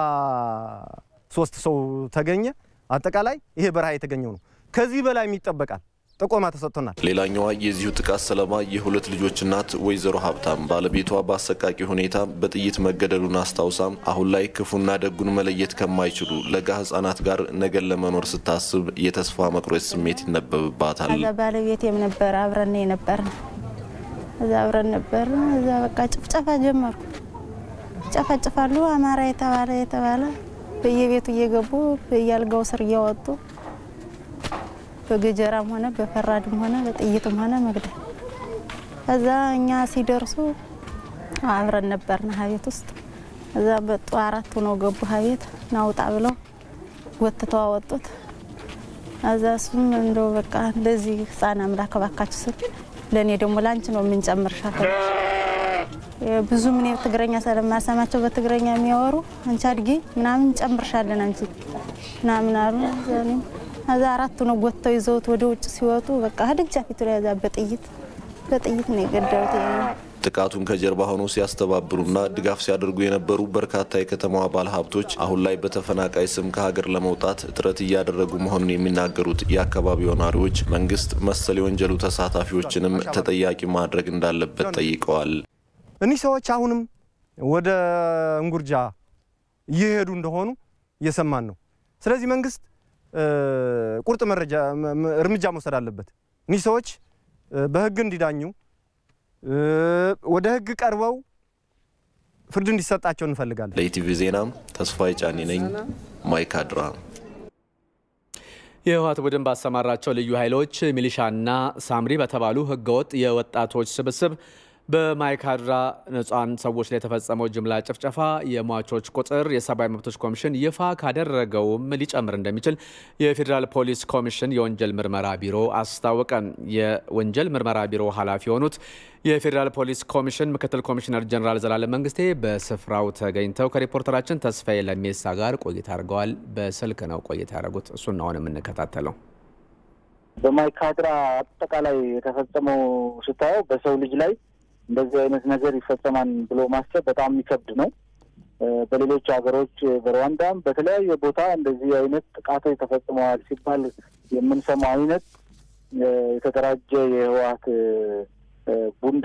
ሶስት ሰው ተገኘ። አጠቃላይ ይሄ በረሃ የተገኘው ነው። ከዚህ በላይ የሚጠበቃል ጥቆማ ተሰጥቶናል። ሌላኛዋ የዚሁ ጥቃት ሰለባ የሁለት ልጆች እናት ወይዘሮ ሀብታም ባለቤቷ በአሰቃቂ ሁኔታ በጥይት መገደሉን አስታውሳ አሁን ላይ ክፉና ደጉን መለየት ከማይችሉ ለጋ ህጻናት ጋር ነገን ለመኖር ስታስብ የተስፋ መቁረጥ ስሜት ይነበብባታል። እዛ ባለቤቴም ነበር አብረን ነበር እዛ አብረን ነበር እዛ በቃ ጭፍጨፋ ጀመሩ። ጨፈጨፋሉ አማራ የተባለ የተባለ በየቤቱ እየገቡ በያልጋው ስር እያወጡ በገጀራም ሆነ በፈራድም ሆነ በጥይትም ሆነ መግደል። እዛ እኛ ሲደርሱ አብረን ነበርና ሀቤት ውስጥ እዛ በጡ አራቱ ነው ገቡ ሀቤት ናውጣ ብለው ወጥተው አወጡት። እዛ እሱም እንደው በቃ እንደዚህ ህፃን አምላክ ባካችሁ ስትል ለኔ ደግሞ ላንቺ ነው ምን ጨምርሻት ብዙ ምን ትግረኛ ስለማሰማቸው በትግረኛ የሚያወሩ አንቺ አድጊ ምናምን ጨምርሻለን አንቺ ምናምን አሉ። እዛ አራቱ ነው ወጥተው ይዘውት ወደ ውጭ ሲወጡ በቃ ህድጃ ፊቱ ላይ ያዛ በጥይት በጥይት ነው የገደሉት። ጥቃቱን ከጀርባ ሆነው ሲያስተባብሩና ድጋፍ ሲያደርጉ የነበሩ በርካታ የከተማዋ ባለሀብቶች አሁን ላይ በተፈናቃይ ስም ከሀገር ለመውጣት ጥረት እያደረጉ መሆኑን የሚናገሩት የአካባቢው ነዋሪዎች መንግስት መሰል የወንጀሉ ተሳታፊዎችንም ተጠያቂ ማድረግ እንዳለበት ጠይቀዋል። እኒህ ሰዎች አሁንም ወደ እንጉርጃ እየሄዱ እንደሆኑ እየሰማን ነው። ስለዚህ መንግስት ቁርጥ መረጃ እርምጃ መውሰድ አለበት። እኒህ ሰዎች በህግ እንዲዳኙ ወደ ህግ ቀርበው ፍርድ እንዲሰጣቸው እንፈልጋለን። ለኢቲቪ ዜናም ተስፋዬ ጫኔ ነኝ ማይካድራ። የህወሓት ቡድን ባሰማራቸው ልዩ ኃይሎች ሚሊሻና ሳምሪ በተባሉ ህገወጥ የወጣቶች ስብስብ በማይካድራ ንጹሃን ሰዎች ላይ የተፈጸመው ጅምላ ጭፍጨፋ የሟቾች ቁጥር የሰብአዊ መብቶች ኮሚሽን ይፋ ካደረገውም ሊጨምር እንደሚችል የፌዴራል ፖሊስ ኮሚሽን የወንጀል ምርመራ ቢሮ አስታወቀ። የወንጀል ምርመራ ቢሮ ኃላፊ የሆኑት የፌዴራል ፖሊስ ኮሚሽን ምክትል ኮሚሽነር ጀነራል ዘላለም መንግስቴ በስፍራው ተገኝተው ከሪፖርተራችን ተስፋዬ ለሜሳ ጋር ቆይታ አድርገዋል። በስልክ ነው ቆይታ ያደረጉት። እሱን ነው የምንከታተለው። በማይካድራ አጠቃላይ የተፈጸመው ስታየው በሰው ልጅ ላይ እንደዚህ አይነት ነገር ይፈጸማል ብሎ ማሰብ በጣም የሚከብድ ነው። በሌሎች ሀገሮች በሩዋንዳም በተለያየ ቦታ እንደዚህ አይነት ጥቃቶች ተፈጽመዋል ሲባል የምንሰማው አይነት የተደራጀ የህወሓት ቡንዳ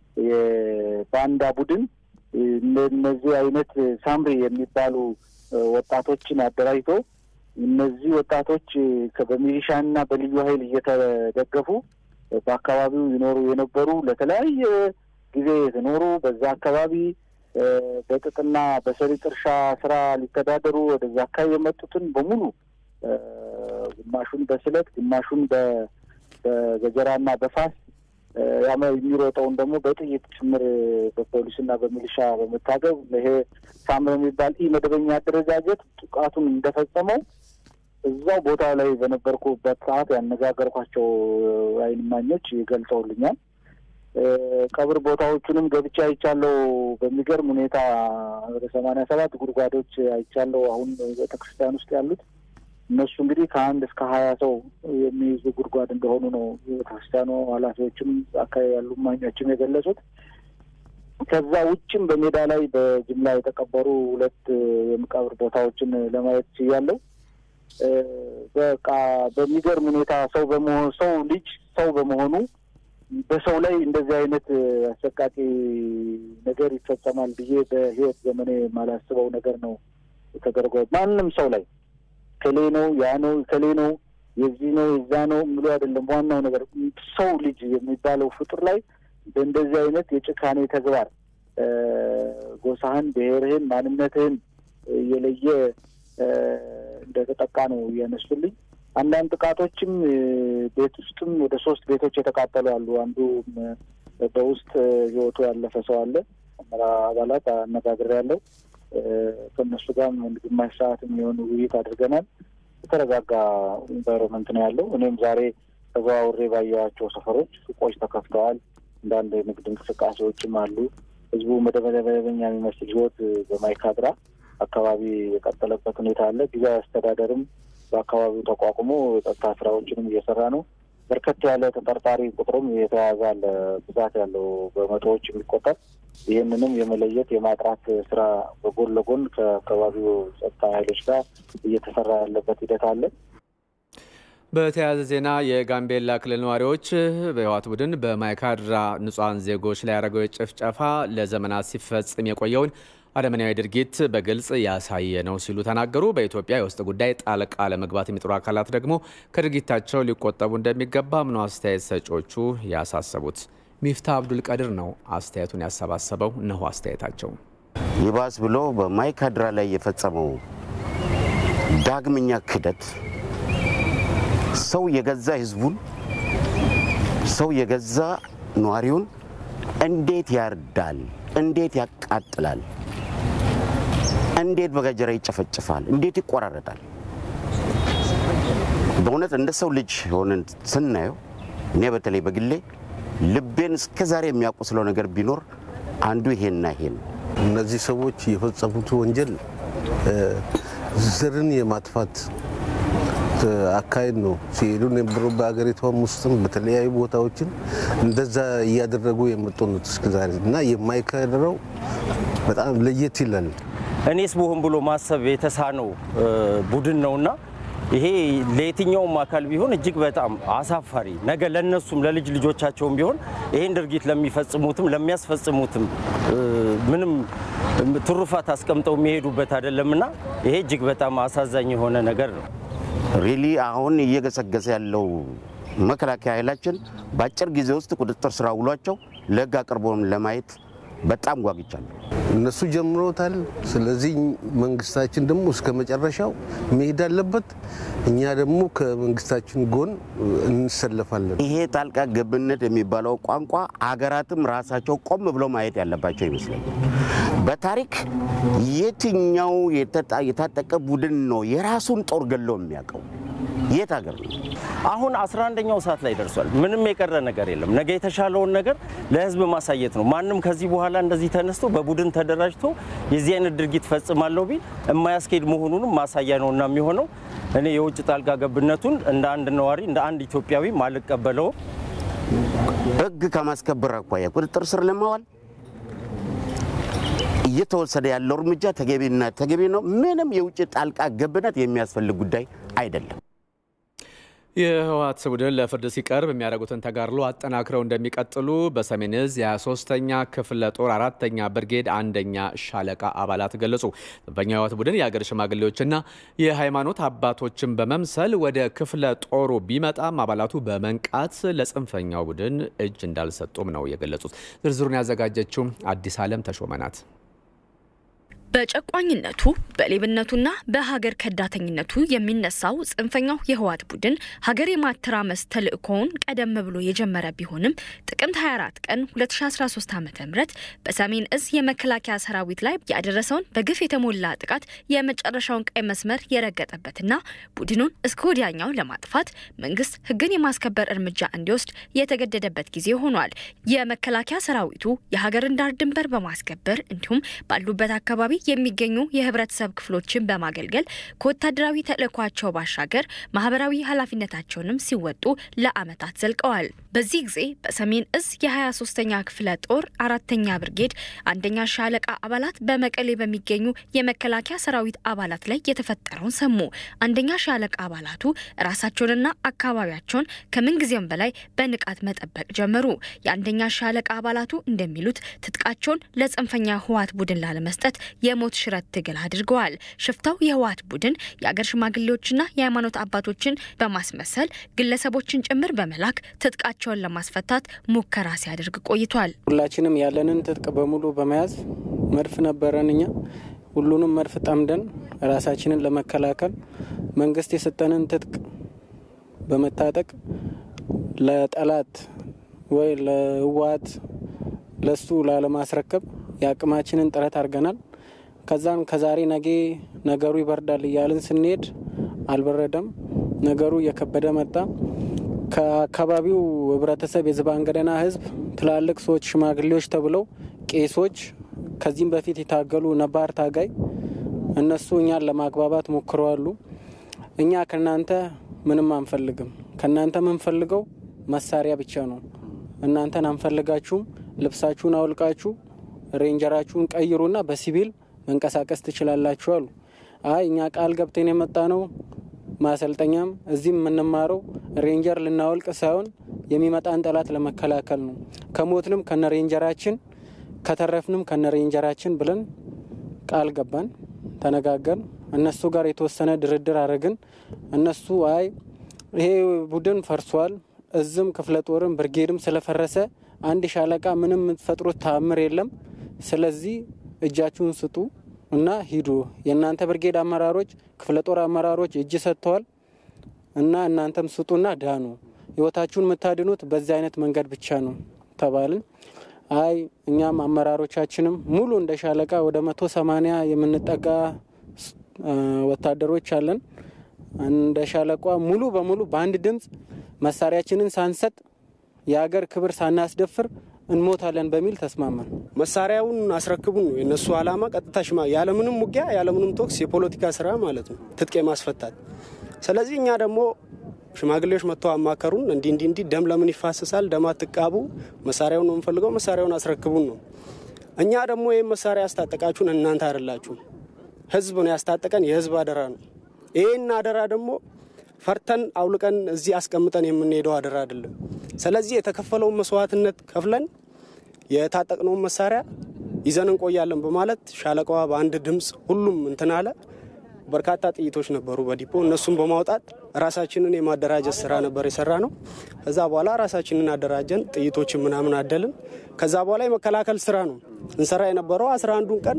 የባንዳ ቡድን እነዚህ አይነት ሳምሪ የሚባሉ ወጣቶችን አደራጅቶ እነዚህ ወጣቶች በሚሊሻና በልዩ ኃይል እየተደገፉ በአካባቢው ይኖሩ የነበሩ ለተለያየ ጊዜ የተኖሩ በዛ አካባቢ በጥጥና በሰሊጥ እርሻ ስራ ሊተዳደሩ ወደዛ አካባቢ የመጡትን በሙሉ ግማሹን በስለት ግማሹን በገጀራና በፋስ ያማ የሚሮጠውን ደግሞ በጥይት ጭምር በፖሊስና በሚሊሻ በመታገብ ይሄ ሳምሪ የሚባል ኢ መደበኛ አደረጃጀት ጥቃቱን እንደፈጸመው እዛው ቦታ ላይ በነበርኩበት ሰዓት ያነጋገርኳቸው አይን እማኞች ገልጸውልኛል። ቀብር ቦታዎቹንም ገብቻ አይቻለው። በሚገርም ሁኔታ ወደ ሰማንያ ሰባት ጉድጓዶች አይቻለው። አሁን ቤተክርስቲያን ውስጥ ያሉት እነሱ እንግዲህ ከአንድ እስከ ሀያ ሰው የሚይዙ ጉድጓድ እንደሆኑ ነው ቤተክርስቲያኑ ኃላፊዎችም አካባቢ ያሉ እማኞችም የገለጹት። ከዛ ውጭም በሜዳ ላይ በጅምላ የተቀበሩ ሁለት የመቃብር ቦታዎችን ለማየት ችያለሁ። በቃ በሚገርም ሁኔታ ሰው በመሆኑ ሰው ልጅ ሰው በመሆኑ በሰው ላይ እንደዚህ አይነት አሰቃቂ ነገር ይፈጸማል ብዬ በህይወት ዘመኔ ማላስበው ነገር ነው ተደርጓል። ማንንም ሰው ላይ ከሌ ነው ያ ነው ከሌ ነው የዚህ ነው የዛ ነው ምሉ አይደለም። ዋናው ነገር ሰው ልጅ የሚባለው ፍጡር ላይ በእንደዚህ አይነት የጭካኔ ተግባር ጎሳህን፣ ብሔርህን፣ ማንነትህን የለየ እንደተጠቃ ነው ያነሱልኝ። አንዳንድ ጥቃቶችም ቤት ውስጥም ወደ ሶስት ቤቶች የተቃጠሉ አሉ። አንዱ በውስጥ ህይወቱ ያለፈ ሰው አለ። አመራ አባላት አነጋግሬያለሁ። ከነሱ ጋር ግማሽ ሰዓት የሚሆን ውይይት አድርገናል። የተረጋጋ ኢንቫይሮንመንት ነው ያለው። እኔም ዛሬ ተዘዋውሬ ባየኋቸው ሰፈሮች ሱቆች ተከፍተዋል። አንዳንድ የንግድ እንቅስቃሴዎችም አሉ። ህዝቡ መደበኛ የሚመስል ህይወት በማይካድራ አካባቢ የቀጠለበት ሁኔታ አለ። ጊዜያዊ አስተዳደርም በአካባቢው ተቋቁሞ የጸጥታ ስራዎችንም እየሰራ ነው። በርከት ያለ ተጠርጣሪ ቁጥርም የተያዘ አለ፣ ብዛት ያለው በመቶዎች የሚቆጠር። ይህንንም የመለየት የማጥራት ስራ በጎን ለጎን ከአካባቢው ጸጥታ ኃይሎች ጋር እየተሰራ ያለበት ሂደት አለ። በተያያዘ ዜና የጋምቤላ ክልል ነዋሪዎች በህወሓት ቡድን በማይካድራ ንጹሃን ዜጎች ላይ ያደረገው ጭፍጨፋ ለዘመናት ሲፈጽም የቆየውን አረመኔያዊ ድርጊት በግልጽ ያሳየ ነው ሲሉ ተናገሩ። በኢትዮጵያ የውስጥ ጉዳይ ጣልቃ ለመግባት የሚጥሩ አካላት ደግሞ ከድርጊታቸው ሊቆጠቡ እንደሚገባም ነው አስተያየት ሰጪዎቹ ያሳሰቡት። ሚፍታ አብዱል ቀድር ነው አስተያየቱን ያሰባሰበው። እነሆ አስተያየታቸው። ይባስ ብሎ በማይካድራ ላይ የፈጸመው ዳግመኛ ክደት ሰው የገዛ ህዝቡን ሰው የገዛ ነዋሪውን እንዴት ያርዳል? እንዴት ያቃጥላል? እንዴት በገጀራ ይጨፈጭፋል? እንዴት ይቆራረጣል? በእውነት እንደ ሰው ልጅ ሆነን ስናየው እኔ በተለይ በግሌ ልቤን እስከዛሬ የሚያቆስለው ነገር ቢኖር አንዱ ይሄና ይሄ ነው። እነዚህ ሰዎች የፈጸሙት ወንጀል ዘርን የማጥፋት አካይድ ነው ሲሄዱ የነበሩ በአገሪቷም ውስጥም በተለያዩ ቦታዎችን እንደዛ እያደረጉ የመጡ ነው እስከዛሬ እና የማይካድረው በጣም ለየት ይላል። እኔስ በሆን ብሎ ማሰብ የተሳነው ቡድን ነውና ይሄ ለየትኛውም አካል ቢሆን እጅግ በጣም አሳፋሪ ነገ ለነሱም ለልጅ ልጆቻቸውም ቢሆን ይሄን ድርጊት ለሚፈጽሙትም ለሚያስፈጽሙትም ምንም ትሩፋት አስቀምጠው የሚሄዱበት አይደለምና ይሄ እጅግ በጣም አሳዛኝ የሆነ ነገር ነው። ሪሊ አሁን እየገሰገሰ ያለው መከላከያ ኃይላችን በአጭር ጊዜ ውስጥ ቁጥጥር ስራ ውሏቸው ለህግ አቅርቦም ለማየት በጣም ጓጉቻለሁ። እነሱ ጀምሮታል። ስለዚህ መንግስታችን ደግሞ እስከ መጨረሻው መሄድ አለበት። እኛ ደግሞ ከመንግስታችን ጎን እንሰለፋለን። ይሄ ጣልቃ ገብነት የሚባለው ቋንቋ አገራትም ራሳቸው ቆም ብለው ማየት ያለባቸው ይመስለኛል። በታሪክ የትኛው የታጠቀ ቡድን ነው የራሱን ጦር ገሎ የሚያቀው? የት ሀገር ነው? አሁን አስራ አንደኛው ሰዓት ላይ ደርሷል። ምንም የቀረ ነገር የለም። ነገ የተሻለውን ነገር ለህዝብ ማሳየት ነው። ማንም ከዚህ በኋላ እንደዚህ ተነስቶ በቡድን ተደራጅቶ የዚህ አይነት ድርጊት ፈጽማለሁ ቢል የማያስኬድ መሆኑንም ማሳያ ነውና የሚሆነው እኔ የውጭ ጣልቃ ገብነቱን እንደ አንድ ነዋሪ እንደ አንድ ኢትዮጵያዊ ማልቀበለው ህግ ከማስከበር አኳያ ቁጥጥር ስር ለማዋል እየተወሰደ ያለው እርምጃ ተገቢና ተገቢ ነው። ምንም የውጭ ጣልቃ ገብነት የሚያስፈልግ ጉዳይ አይደለም። የህወሓት ቡድን ለፍርድ ሲቀርብ የሚያደርጉትን ተጋድሎ አጠናክረው እንደሚቀጥሉ በሰሜን ዕዝ የ23ኛ ክፍለ ጦር አራተኛ ብርጌድ አንደኛ ሻለቃ አባላት ገለጹ። ጽንፈኛው የህወሓት ቡድን የአገር ሽማግሌዎችና የሃይማኖት አባቶችን በመምሰል ወደ ክፍለ ጦሩ ቢመጣም አባላቱ በመንቃት ለጽንፈኛው ቡድን እጅ እንዳልሰጡም ነው የገለጹት። ዝርዝሩን ያዘጋጀችው አዲስ ዓለም ተሾመ ናት። በጨቋኝነቱ በሌብነቱና በሀገር ከዳተኝነቱ የሚነሳው ጽንፈኛው የህወሓት ቡድን ሀገር የማተራመስ ተልእኮውን ቀደም ብሎ የጀመረ ቢሆንም ጥቅምት ሃያ አራት ቀን ሁለት ሺህ አስራ ሶስት ዓ.ም በሰሜን ዕዝ የመከላከያ ሰራዊት ላይ ያደረሰውን በግፍ የተሞላ ጥቃት የመጨረሻውን ቀይ መስመር የረገጠበትና ቡድኑን እስከ ወዲያኛው ለማጥፋት መንግስት ህግን የማስከበር እርምጃ እንዲወስድ የተገደደበት ጊዜ ሆኗል። የመከላከያ ሰራዊቱ የሀገርን ዳር ድንበር በማስከበር እንዲሁም ባሉበት አካባቢ የሚገኙ የህብረተሰብ ክፍሎችን በማገልገል ከወታደራዊ ተልእኳቸው ባሻገር ማህበራዊ ኃላፊነታቸውንም ሲወጡ ለአመታት ዘልቀዋል። በዚህ ጊዜ በሰሜን ዕዝ የ23ኛ ክፍለ ጦር አራተኛ ብርጌድ አንደኛ ሻለቃ አባላት በመቀሌ በሚገኙ የመከላከያ ሰራዊት አባላት ላይ የተፈጠረውን ሰሙ። አንደኛ ሻለቃ አባላቱ ራሳቸውንና አካባቢያቸውን ከምን ጊዜም በላይ በንቃት መጠበቅ ጀመሩ። የአንደኛ ሻለቃ አባላቱ እንደሚሉት ትጥቃቸውን ለጽንፈኛ ህወሓት ቡድን ላለመስጠት የሞት ሽረት ትግል አድርገዋል። ሽፍታው የህወሓት ቡድን የአገር ሽማግሌዎችና የሃይማኖት አባቶችን በማስመሰል ግለሰቦችን ጭምር በመላክ ትጥቃቸውን ለማስፈታት ሙከራ ሲያደርግ ቆይቷል። ሁላችንም ያለንን ትጥቅ በሙሉ በመያዝ መድፍ ነበረንኛ ሁሉንም መድፍ ጠምደን ራሳችንን ለመከላከል መንግስት የሰጠንን ትጥቅ በመታጠቅ ለጠላት ወይ ለህወሓት ለሱ ላለማስረከብ ያቅማችንን ጥረት አድርገናል። ከዛን ከዛሬ ነገ ነገሩ ይበርዳል እያልን ስንሄድ አልበረደም። ነገሩ እየከበደ መጣ። ከአካባቢው ህብረተሰብ የዝባንገደና ህዝብ ትላልቅ ሰዎች ሽማግሌዎች ተብለው ቄሶች ከዚህም በፊት የታገሉ ነባር ታጋይ እነሱ እኛን ለማግባባት ሞክረዋል። እኛ ከናንተ ምንም አንፈልግም፣ ከናንተ ምንፈልገው መሳሪያ ብቻ ነው። እናንተን አንፈልጋችሁም፣ ልብሳችሁን አውልቃችሁ ሬንጀራችሁን ቀይሩና በሲቪል መንቀሳቀስ ትችላላችሁ አሉ። አይ እኛ ቃል ገብተን የመጣ ነው ማሰልጠኛም እዚህም የምንማረው ሬንጀር ልናወልቅ ሳይሆን የሚመጣን ጠላት ለመከላከል ነው። ከሞትንም ከነ ሬንጀራችን ከተረፍንም ከነ ሬንጀራችን ብለን ቃል ገባን፣ ተነጋገርን። እነሱ ጋር የተወሰነ ድርድር አረግን። እነሱ አይ ይሄ ቡድን ፈርሷል፣ እዝም ክፍለ ጦርም ብርጌድም ስለፈረሰ አንድ ሻለቃ ምንም የምትፈጥሩት ታምር የለም፣ ስለዚህ እጃችሁን ስጡ እና ሂዱ። የእናንተ ብርጌድ አመራሮች ክፍለ ጦር አመራሮች እጅ ሰጥተዋል እና እናንተም ስጡና ዳኑ፣ ህይወታችሁን የምታድኑት በዚህ አይነት መንገድ ብቻ ነው ተባልን። አይ እኛም አመራሮቻችንም ሙሉ እንደ ሻለቃ ወደ መቶ ሰማንያ የምንጠጋ ወታደሮች አለን። እንደ ሻለቃ ሙሉ በሙሉ በአንድ ድምጽ መሳሪያችንን ሳንሰጥ የሀገር ክብር ሳናስደፍር እንሞታለን በሚል ተስማማን። መሳሪያውን አስረክቡን ነው የነሱ አላማ። ቀጥታ ሽማ ያለምንም ውጊያ ያለምንም ቶክስ የፖለቲካ ስራ ማለት ነው ትጥቅ ማስፈታት። ስለዚህ እኛ ደግሞ ሽማግሌዎች መጥተው አማከሩን። እንዲ እንዲ እንዲ ደም ለምን ይፋሰሳል? ደም አትቃቡ፣ መሳሪያውን ነው የምፈልገው፣ መሳሪያውን አስረክቡን ነው። እኛ ደግሞ ይሄን መሳሪያ ያስታጠቃችሁን እናንተ አይደላችሁ፣ ህዝብ ነው ያስታጠቀን፣ የህዝብ አደራ ነው። ይሄን አደራ ደግሞ ፈርተን አውልቀን እዚህ አስቀምጠን የምንሄደው አደራ አይደለም። ስለዚህ የተከፈለውን መስዋዕትነት ከፍለን የታጠቅነውን መሳሪያ ይዘን እንቆያለን በማለት ሻለቃዋ በአንድ ድምጽ ሁሉም እንትን አለ። በርካታ ጥይቶች ነበሩ በዲፖ፣ እነሱን በማውጣት ራሳችንን የማደራጀት ስራ ነበር የሰራ ነው። ከዛ በኋላ ራሳችንን አደራጀን፣ ጥይቶችን ምናምን አደልን። ከዛ በኋላ የመከላከል ስራ ነው እንሰራ የነበረው። አስራ አንዱን ቀን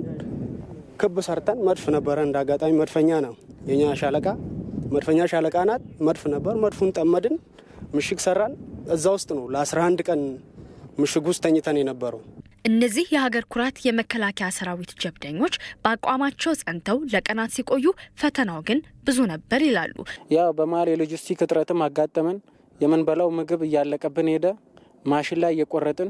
ክብ ሰርተን መድፍ ነበረ። እንዳጋጣሚ መድፈኛ ነው የኛ ሻለቃ፣ መድፈኛ ሻለቃ ናት። መድፍ ነበር፣ መድፉን ጠመድን፣ ምሽግ ሰራን። እዛ ውስጥ ነው ለአስራ አንድ ቀን ምሽግ ውስጥ ተኝተን የነበረው። እነዚህ የሀገር ኩራት የመከላከያ ሰራዊት ጀብደኞች በአቋማቸው ጸንተው ለቀናት ሲቆዩ ፈተናው ግን ብዙ ነበር ይላሉ። ያው በመሀል የሎጂስቲክ እጥረትም አጋጠመን። የምንበላው ምግብ እያለቀብን ሄደ። ማሽን ላይ እየቆረጥን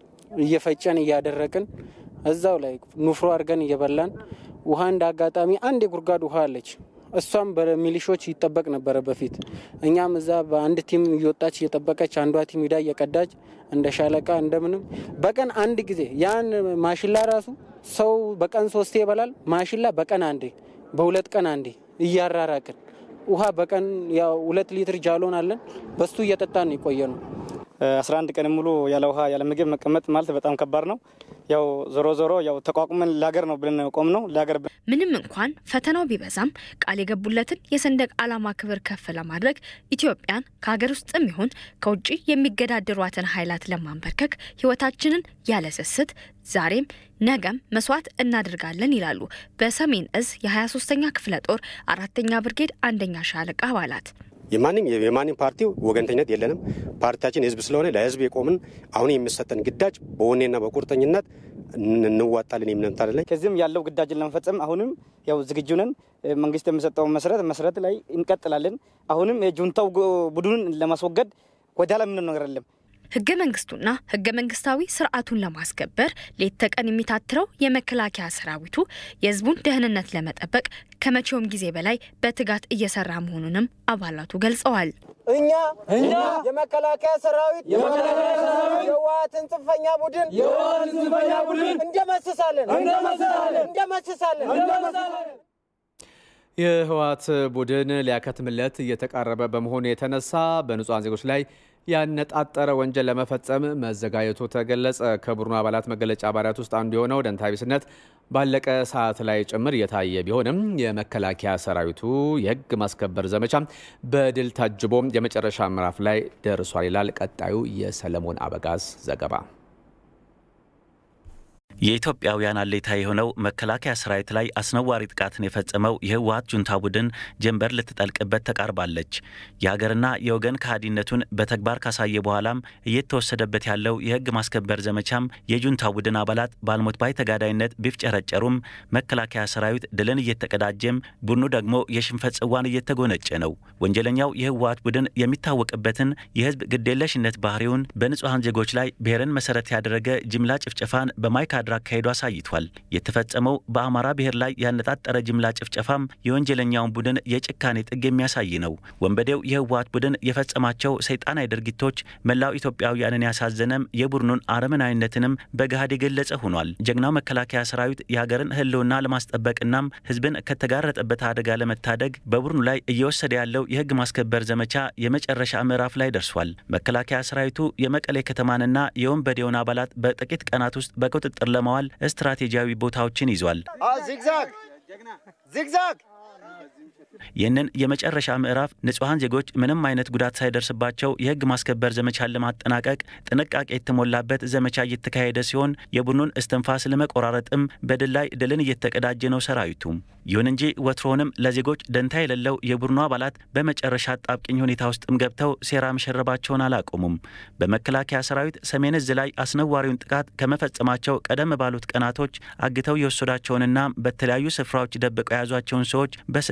እየፈጨን እያደረቅን እዛው ላይ ኑፍሮ አድርገን እየበላን ውሃ እንዳጋጣሚ አንድ የጉርጓድ ውሃ አለች። እሷም በሚሊሾች ይጠበቅ ነበር በፊት። እኛም እዛ በአንድ ቲም እየወጣች እየጠበቀች አንዷ ቲም ሂዳ እየቀዳች እንደ ሻለቃ እንደምንም በቀን አንድ ጊዜ ያን ማሽላ ራሱ ሰው በቀን ሶስቴ ይበላል። ማሽላ በቀን አንዴ፣ በሁለት ቀን አንዴ እያራራቅን ውሃ በቀን ያው ሁለት ሊትር ጃሎን አለን። በሱ እየጠጣን ይቆየነው። አስራ አንድ ቀን ሙሉ ያለ ውሃ ያለ ምግብ መቀመጥ ማለት በጣም ከባድ ነው። ያው ዞሮ ዞሮ ያው ተቋቁመን ለሀገር ነው ብለን ቆም ነው ለሀገር። ምንም እንኳን ፈተናው ቢበዛም ቃል የገቡለትን የሰንደቅ ዓላማ ክብር ከፍ ለማድረግ ኢትዮጵያን ከሀገር ውስጥም ይሁን ከውጪ የሚገዳደሯትን ኃይላት ለማንበርከክ ህይወታችንን ያለሰስት ዛሬም ነገም መስዋዕት እናደርጋለን ይላሉ በሰሜን እዝ የሀያ ሶስተኛ ክፍለ ጦር አራተኛ ብርጌድ አንደኛ ሻለቃ አባላት። የማንም የማንም ፓርቲ ወገንተኝነት የለንም። ፓርቲያችን ህዝብ ስለሆነ ለህዝብ የቆምን አሁን የሚሰጠን ግዳጅ በወኔና በቁርጠኝነት እንዋጣለን የምንታለን። ከዚህም ያለው ግዳጅን ለመፈጸም አሁንም ያው ዝግጁ ነን። መንግስት የሚሰጠው መሰረት መሰረት ላይ እንቀጥላለን። አሁንም የጁንታው ቡድኑን ለማስወገድ ወዳላ ምን ነገር አይደለም። ህገ መንግስቱና ህገ መንግስታዊ ስርዓቱን ለማስከበር ሌት ተቀን የሚታትረው የመከላከያ ሰራዊቱ የህዝቡን ደህንነት ለመጠበቅ ከመቼውም ጊዜ በላይ በትጋት እየሰራ መሆኑንም አባላቱ ገልጸዋል። እኛ እኛ የመከላከያ ሰራዊት የመከላከያ ሰራዊት የዋትን ጽንፈኛ ቡድን የዋትን ጽንፈኛ ቡድን እንደመስሳለን እንደመስሳለን እንደመስሳለን እንደመስሳለን። የህወሓት ቡድን ሊያከትምለት እየተቃረበ በመሆኑ የተነሳ በንጹሃን ዜጎች ላይ ያነጣጠረ ወንጀል ለመፈጸም መዘጋጀቱ ተገለጸ። ከቡድኑ አባላት መገለጫ አባላት ውስጥ አንዱ የሆነው ደንታቢስነት ባለቀ ሰዓት ላይ ጭምር የታየ ቢሆንም የመከላከያ ሰራዊቱ የህግ ማስከበር ዘመቻ በድል ታጅቦ የመጨረሻ ምዕራፍ ላይ ደርሷል ይላል ቀጣዩ የሰለሞን አበጋዝ ዘገባ። የኢትዮጵያውያን አለይታ የሆነው መከላከያ ሰራዊት ላይ አስነዋሪ ጥቃትን የፈጸመው የህወሓት ጁንታ ቡድን ጀንበር ልትጠልቅበት ተቃርባለች። የሀገርና የወገን ከሃዲነቱን በተግባር ካሳየ በኋላም እየተወሰደበት ያለው የህግ ማስከበር ዘመቻም የጁንታ ቡድን አባላት ባልሞት ባይ ተጋዳይነት ቢፍጨረጨሩም መከላከያ ሰራዊት ድልን እየተቀዳጀም ቡድኑ ደግሞ የሽንፈት ጽዋን እየተጎነጨ ነው። ወንጀለኛው የህወሓት ቡድን የሚታወቅበትን የህዝብ ግዴለሽነት ባህሪውን በንጹሃን ዜጎች ላይ ብሔርን መሰረት ያደረገ ጅምላ ጭፍጨፋን በማይካ አካሄዱ አሳይቷል። የተፈጸመው በአማራ ብሔር ላይ ያነጣጠረ ጅምላ ጭፍጨፋም የወንጀለኛውን ቡድን የጭካኔ ጥግ የሚያሳይ ነው። ወንበዴው የህወሓት ቡድን የፈጸማቸው ሰይጣናዊ ድርጊቶች መላው ኢትዮጵያውያንን ያሳዘነም የቡድኑን አረመናዊነትንም በገሃድ የገለጸ ሆኗል። ጀግናው መከላከያ ሰራዊት የሀገርን ህልውና ለማስጠበቅናም ህዝብን ከተጋረጠበት አደጋ ለመታደግ በቡድኑ ላይ እየወሰደ ያለው የህግ ማስከበር ዘመቻ የመጨረሻ ምዕራፍ ላይ ደርሷል። መከላከያ ሰራዊቱ የመቀሌ ከተማንና የወንበዴውን አባላት በጥቂት ቀናት ውስጥ በቁጥጥር ለማዋል ስትራቴጂያዊ ቦታዎችን ይዟል። ዚግዛግ ዚግዛግ ይህንን የመጨረሻ ምዕራፍ ንጹሃን ዜጎች ምንም አይነት ጉዳት ሳይደርስባቸው የህግ ማስከበር ዘመቻን ለማጠናቀቅ ጥንቃቄ የተሞላበት ዘመቻ እየተካሄደ ሲሆን የቡድኑን እስትንፋስ ለመቆራረጥም በድል ላይ ድልን እየተቀዳጀ ነው ሰራዊቱ። ይሁን እንጂ ወትሮንም ለዜጎች ደንታ የሌለው የቡድኑ አባላት በመጨረሻ አጣብቂኝ ሁኔታ ውስጥም ገብተው ሴራ መሸረባቸውን አላቆሙም። በመከላከያ ሰራዊት ሰሜን እዝ ላይ አስነዋሪውን ጥቃት ከመፈጸማቸው ቀደም ባሉት ቀናቶች አግተው የወሰዷቸውንና በተለያዩ ስፍራዎች ደብቀው የያዟቸውን ሰዎች በስቃይ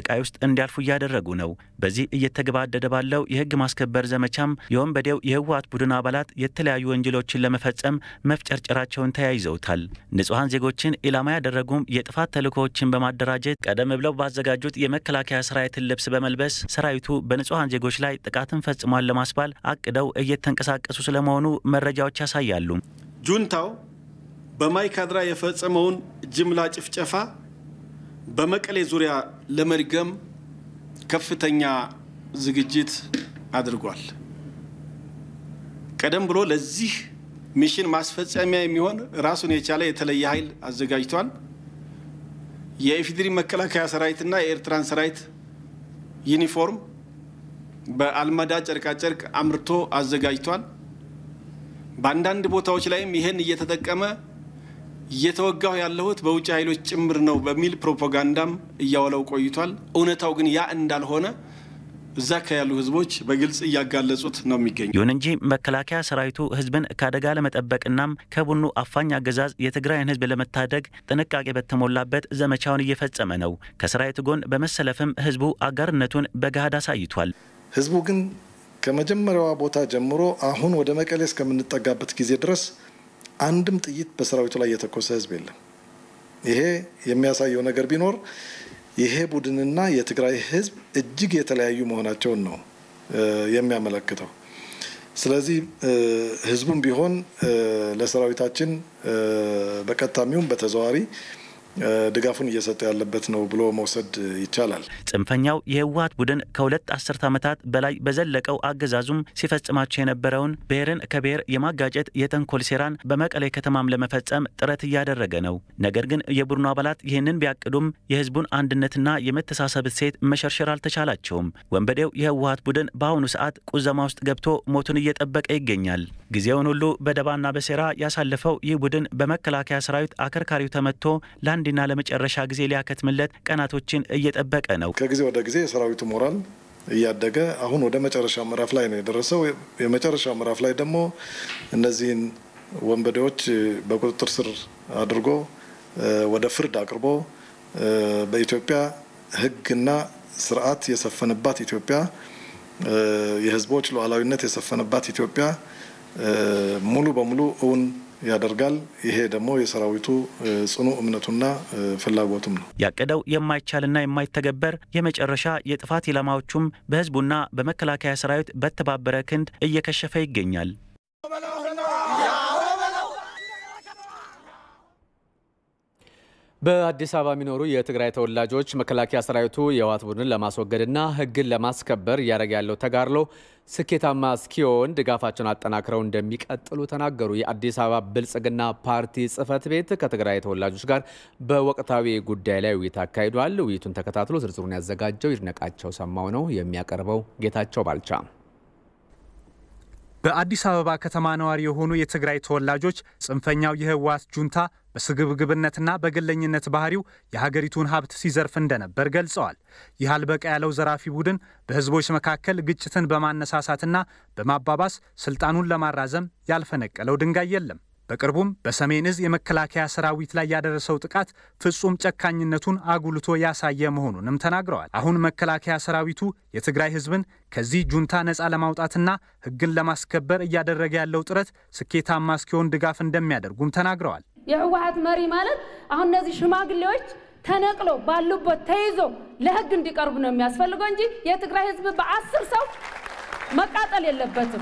ስቃይ ውስጥ እንዲያልፉ እያደረጉ ነው። በዚህ እየተገባደደ ባለው የህግ ማስከበር ዘመቻም የወንበዴው የህወሓት ቡድን አባላት የተለያዩ ወንጀሎችን ለመፈጸም መፍጨርጨራቸውን ተያይዘውታል። ንጹሃን ዜጎችን ኢላማ ያደረጉም የጥፋት ተልእኮዎችን በማደራጀት ቀደም ብለው ባዘጋጁት የመከላከያ ሰራዊትን ልብስ በመልበስ ሰራዊቱ በንጹሃን ዜጎች ላይ ጥቃትን ፈጽሟል ለማስባል አቅደው እየተንቀሳቀሱ ስለመሆኑ መረጃዎች ያሳያሉ። ጁንታው በማይካድራ የፈጸመውን ጅምላ ጭፍጨፋ በመቀሌ ዙሪያ ለመድገም ከፍተኛ ዝግጅት አድርጓል። ቀደም ብሎ ለዚህ ሚሽን ማስፈጸሚያ የሚሆን ራሱን የቻለ የተለየ ኃይል አዘጋጅቷል። የኢፌዴሪ መከላከያ ሰራዊትና የኤርትራን ሰራዊት ዩኒፎርም በአልመዳ ጨርቃ ጨርቅ አምርቶ አዘጋጅቷል። በአንዳንድ ቦታዎች ላይም ይሄን እየተጠቀመ እየተወጋው ያለሁት በውጭ ኃይሎች ጭምር ነው በሚል ፕሮፓጋንዳም እያወለው ቆይቷል። እውነታው ግን ያ እንዳልሆነ እዛ ከያሉ ህዝቦች በግልጽ እያጋለጹት ነው የሚገኙ። ይሁን እንጂ መከላከያ ሰራዊቱ ህዝብን ከአደጋ ለመጠበቅናም ከቡኑ አፋኝ አገዛዝ የትግራይን ህዝብ ለመታደግ ጥንቃቄ በተሞላበት ዘመቻውን እየፈጸመ ነው። ከሰራዊቱ ጎን በመሰለፍም ህዝቡ አጋርነቱን በገሃድ አሳይቷል። ህዝቡ ግን ከመጀመሪያዋ ቦታ ጀምሮ አሁን ወደ መቀሌ እስከምንጠጋበት ጊዜ ድረስ አንድም ጥይት በሰራዊቱ ላይ የተኮሰ ህዝብ የለም። ይሄ የሚያሳየው ነገር ቢኖር ይሄ ቡድንና የትግራይ ህዝብ እጅግ የተለያዩ መሆናቸውን ነው የሚያመለክተው። ስለዚህ ህዝቡም ቢሆን ለሰራዊታችን በቀጥታም በተዘዋዋሪ ድጋፉን እየሰጠ ያለበት ነው ብሎ መውሰድ ይቻላል። ጽንፈኛው የህወሓት ቡድን ከሁለት አስርት ዓመታት በላይ በዘለቀው አገዛዙም ሲፈጽማቸው የነበረውን ብሔርን ከብሔር የማጋጨት የተንኮል ሴራን በመቀሌ ከተማም ለመፈጸም ጥረት እያደረገ ነው። ነገር ግን የቡድኑ አባላት ይህንን ቢያቅዱም የህዝቡን አንድነትና የመተሳሰብ እሴት መሸርሸር አልተቻላቸውም። ወንበዴው የህወሓት ቡድን በአሁኑ ሰዓት ቁዘማ ውስጥ ገብቶ ሞቱን እየጠበቀ ይገኛል። ጊዜውን ሁሉ በደባና በሴራ ያሳለፈው ይህ ቡድን በመከላከያ ሰራዊት አከርካሪው ተመትቶ ለአንድና ለመጨረሻ ጊዜ ሊያከትምለት ቀናቶችን እየጠበቀ ነው። ከጊዜ ወደ ጊዜ የሰራዊቱ ሞራል እያደገ አሁን ወደ መጨረሻ ምዕራፍ ላይ ነው የደረሰው። የመጨረሻ ምዕራፍ ላይ ደግሞ እነዚህን ወንበዴዎች በቁጥጥር ስር አድርጎ ወደ ፍርድ አቅርቦ በኢትዮጵያ ህግና ስርዓት የሰፈነባት ኢትዮጵያ፣ የህዝቦች ሉዓላዊነት የሰፈነባት ኢትዮጵያ ሙሉ በሙሉ እውን ያደርጋል። ይሄ ደግሞ የሰራዊቱ ጽኑ እምነቱና ፍላጎቱም ነው። ያቀደው የማይቻልና የማይተገበር የመጨረሻ የጥፋት ኢላማዎቹም በህዝቡና በመከላከያ ሰራዊት በተባበረ ክንድ እየከሸፈ ይገኛል። በአዲስ አበባ የሚኖሩ የትግራይ ተወላጆች መከላከያ ሰራዊቱ የህወሓት ቡድንን ለማስወገድና ህግን ለማስከበር እያደረገ ያለው ተጋድሎ ስኬታማ እስኪሆን ድጋፋቸውን አጠናክረው እንደሚቀጥሉ ተናገሩ። የአዲስ አበባ ብልጽግና ፓርቲ ጽህፈት ቤት ከትግራይ ተወላጆች ጋር በወቅታዊ ጉዳይ ላይ ውይይት አካሂዷል። ውይይቱን ተከታትሎ ዝርዝሩን ያዘጋጀው ይድነቃቸው ሰማው ነው፣ የሚያቀርበው ጌታቸው ባልቻ። በአዲስ አበባ ከተማ ነዋሪ የሆኑ የትግራይ ተወላጆች ጽንፈኛው የህወሓት ጁንታ በስግብግብነትና በግለኝነት ባህሪው የሀገሪቱን ሀብት ሲዘርፍ እንደነበር ገልጸዋል። ይህ አልበቃ ያለው ዘራፊ ቡድን በህዝቦች መካከል ግጭትን በማነሳሳትና በማባባስ ስልጣኑን ለማራዘም ያልፈነቀለው ድንጋይ የለም። በቅርቡም በሰሜን እዝ የመከላከያ ሰራዊት ላይ ያደረሰው ጥቃት ፍጹም ጨካኝነቱን አጉልቶ ያሳየ መሆኑንም ተናግረዋል። አሁን መከላከያ ሰራዊቱ የትግራይ ህዝብን ከዚህ ጁንታ ነፃ ለማውጣትና ህግን ለማስከበር እያደረገ ያለው ጥረት ስኬታማ እስኪሆን ድጋፍ እንደሚያደርጉም ተናግረዋል። የህወሓት መሪ ማለት አሁን እነዚህ ሽማግሌዎች ተነቅሎ ባሉበት ተይዞ ለህግ እንዲቀርቡ ነው የሚያስፈልገው እንጂ የትግራይ ህዝብ በአስር ሰው መቃጠል የለበትም።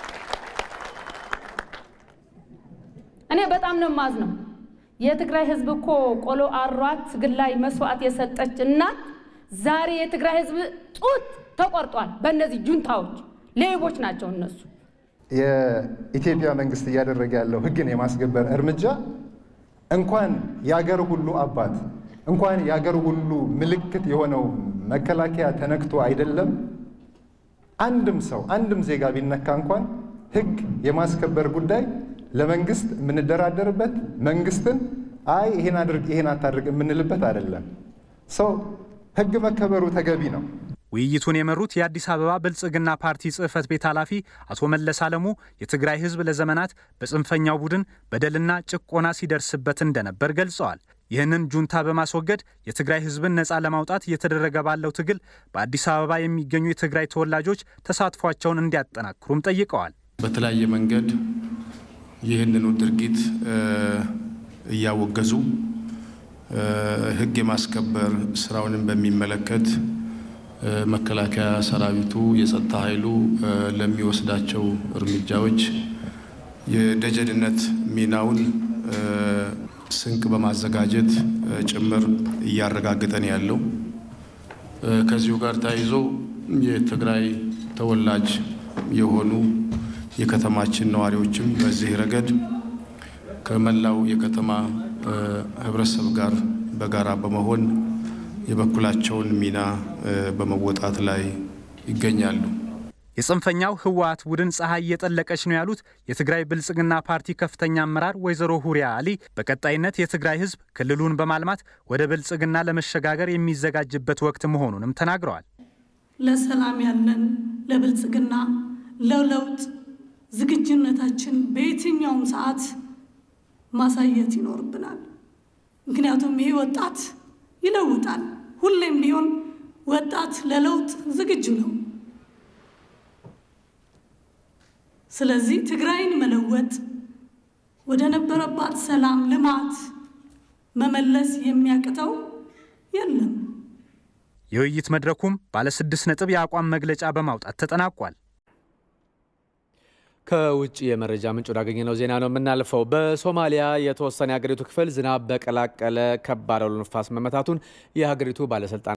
እኔ በጣም ነው ማዝነው። የትግራይ ህዝብ እኮ ቆሎ አሯት ግላይ መስዋዕት የሰጠች እናት ዛሬ የትግራይ ህዝብ ጡት ተቆርጧል በእነዚህ ጁንታዎች። ሌቦች ናቸው እነሱ። የኢትዮጵያ መንግስት እያደረገ ያለው ህግን የማስከበር እርምጃ እንኳን ያገር ሁሉ አባት እንኳን ያገር ሁሉ ምልክት የሆነው መከላከያ ተነክቶ አይደለም አንድም ሰው አንድም ዜጋ ቢነካ እንኳን ህግ የማስከበር ጉዳይ ለመንግስት የምንደራደርበት መንግስትን አይ ይሄን አድርግ ይሄን አታድርግ የምንልበት አይደለም። ሰው ህግ መከበሩ ተገቢ ነው። ውይይቱን የመሩት የአዲስ አበባ ብልጽግና ፓርቲ ጽህፈት ቤት ኃላፊ አቶ መለስ አለሙ የትግራይ ህዝብ ለዘመናት በጽንፈኛው ቡድን በደልና ጭቆና ሲደርስበት እንደነበር ገልጸዋል። ይህንን ጁንታ በማስወገድ የትግራይ ህዝብን ነፃ ለማውጣት እየተደረገ ባለው ትግል በአዲስ አበባ የሚገኙ የትግራይ ተወላጆች ተሳትፏቸውን እንዲያጠናክሩም ጠይቀዋል። በተለያየ መንገድ ይህንን ድርጊት እያወገዙ ህግ የማስከበር ስራውን በሚመለከት መከላከያ ሰራዊቱ የጸጥታ ኃይሉ ለሚወስዳቸው እርምጃዎች የደጀንነት ሚናውን ስንቅ በማዘጋጀት ጭምር እያረጋገጠን ያለው ከዚሁ ጋር ታይዞ የትግራይ ተወላጅ የሆኑ የከተማችን ነዋሪዎችም በዚህ ረገድ ከመላው የከተማ ህብረተሰብ ጋር በጋራ በመሆን የበኩላቸውን ሚና በመወጣት ላይ ይገኛሉ። የጽንፈኛው ህወሓት ቡድን ፀሐይ እየጠለቀች ነው ያሉት የትግራይ ብልጽግና ፓርቲ ከፍተኛ አመራር ወይዘሮ ሁሪያ አሊ በቀጣይነት የትግራይ ህዝብ ክልሉን በማልማት ወደ ብልጽግና ለመሸጋገር የሚዘጋጅበት ወቅት መሆኑንም ተናግረዋል። ለሰላም ያለን ለብልጽግና ለለውጥ ዝግጁነታችን በየትኛውም ሰዓት ማሳየት ይኖርብናል። ምክንያቱም ይህ ወጣት ይለውጣል። ሁሌም ቢሆን ወጣት ለለውጥ ዝግጁ ነው። ስለዚህ ትግራይን መለወጥ ወደ ነበረባት ሰላም ልማት መመለስ የሚያቅተው የለም። የውይይት መድረኩም ባለ ስድስት ነጥብ የአቋም መግለጫ በማውጣት ተጠናቋል። ከውጭ የመረጃ ምንጭ ወዳገኘነው ዜና ነው የምናልፈው። በሶማሊያ የተወሰነ የሀገሪቱ ክፍል ዝናብ በቀላቀለ ከባድ አውሎ ነፋስ መመታቱን የሀገሪቱ ባለስልጣናት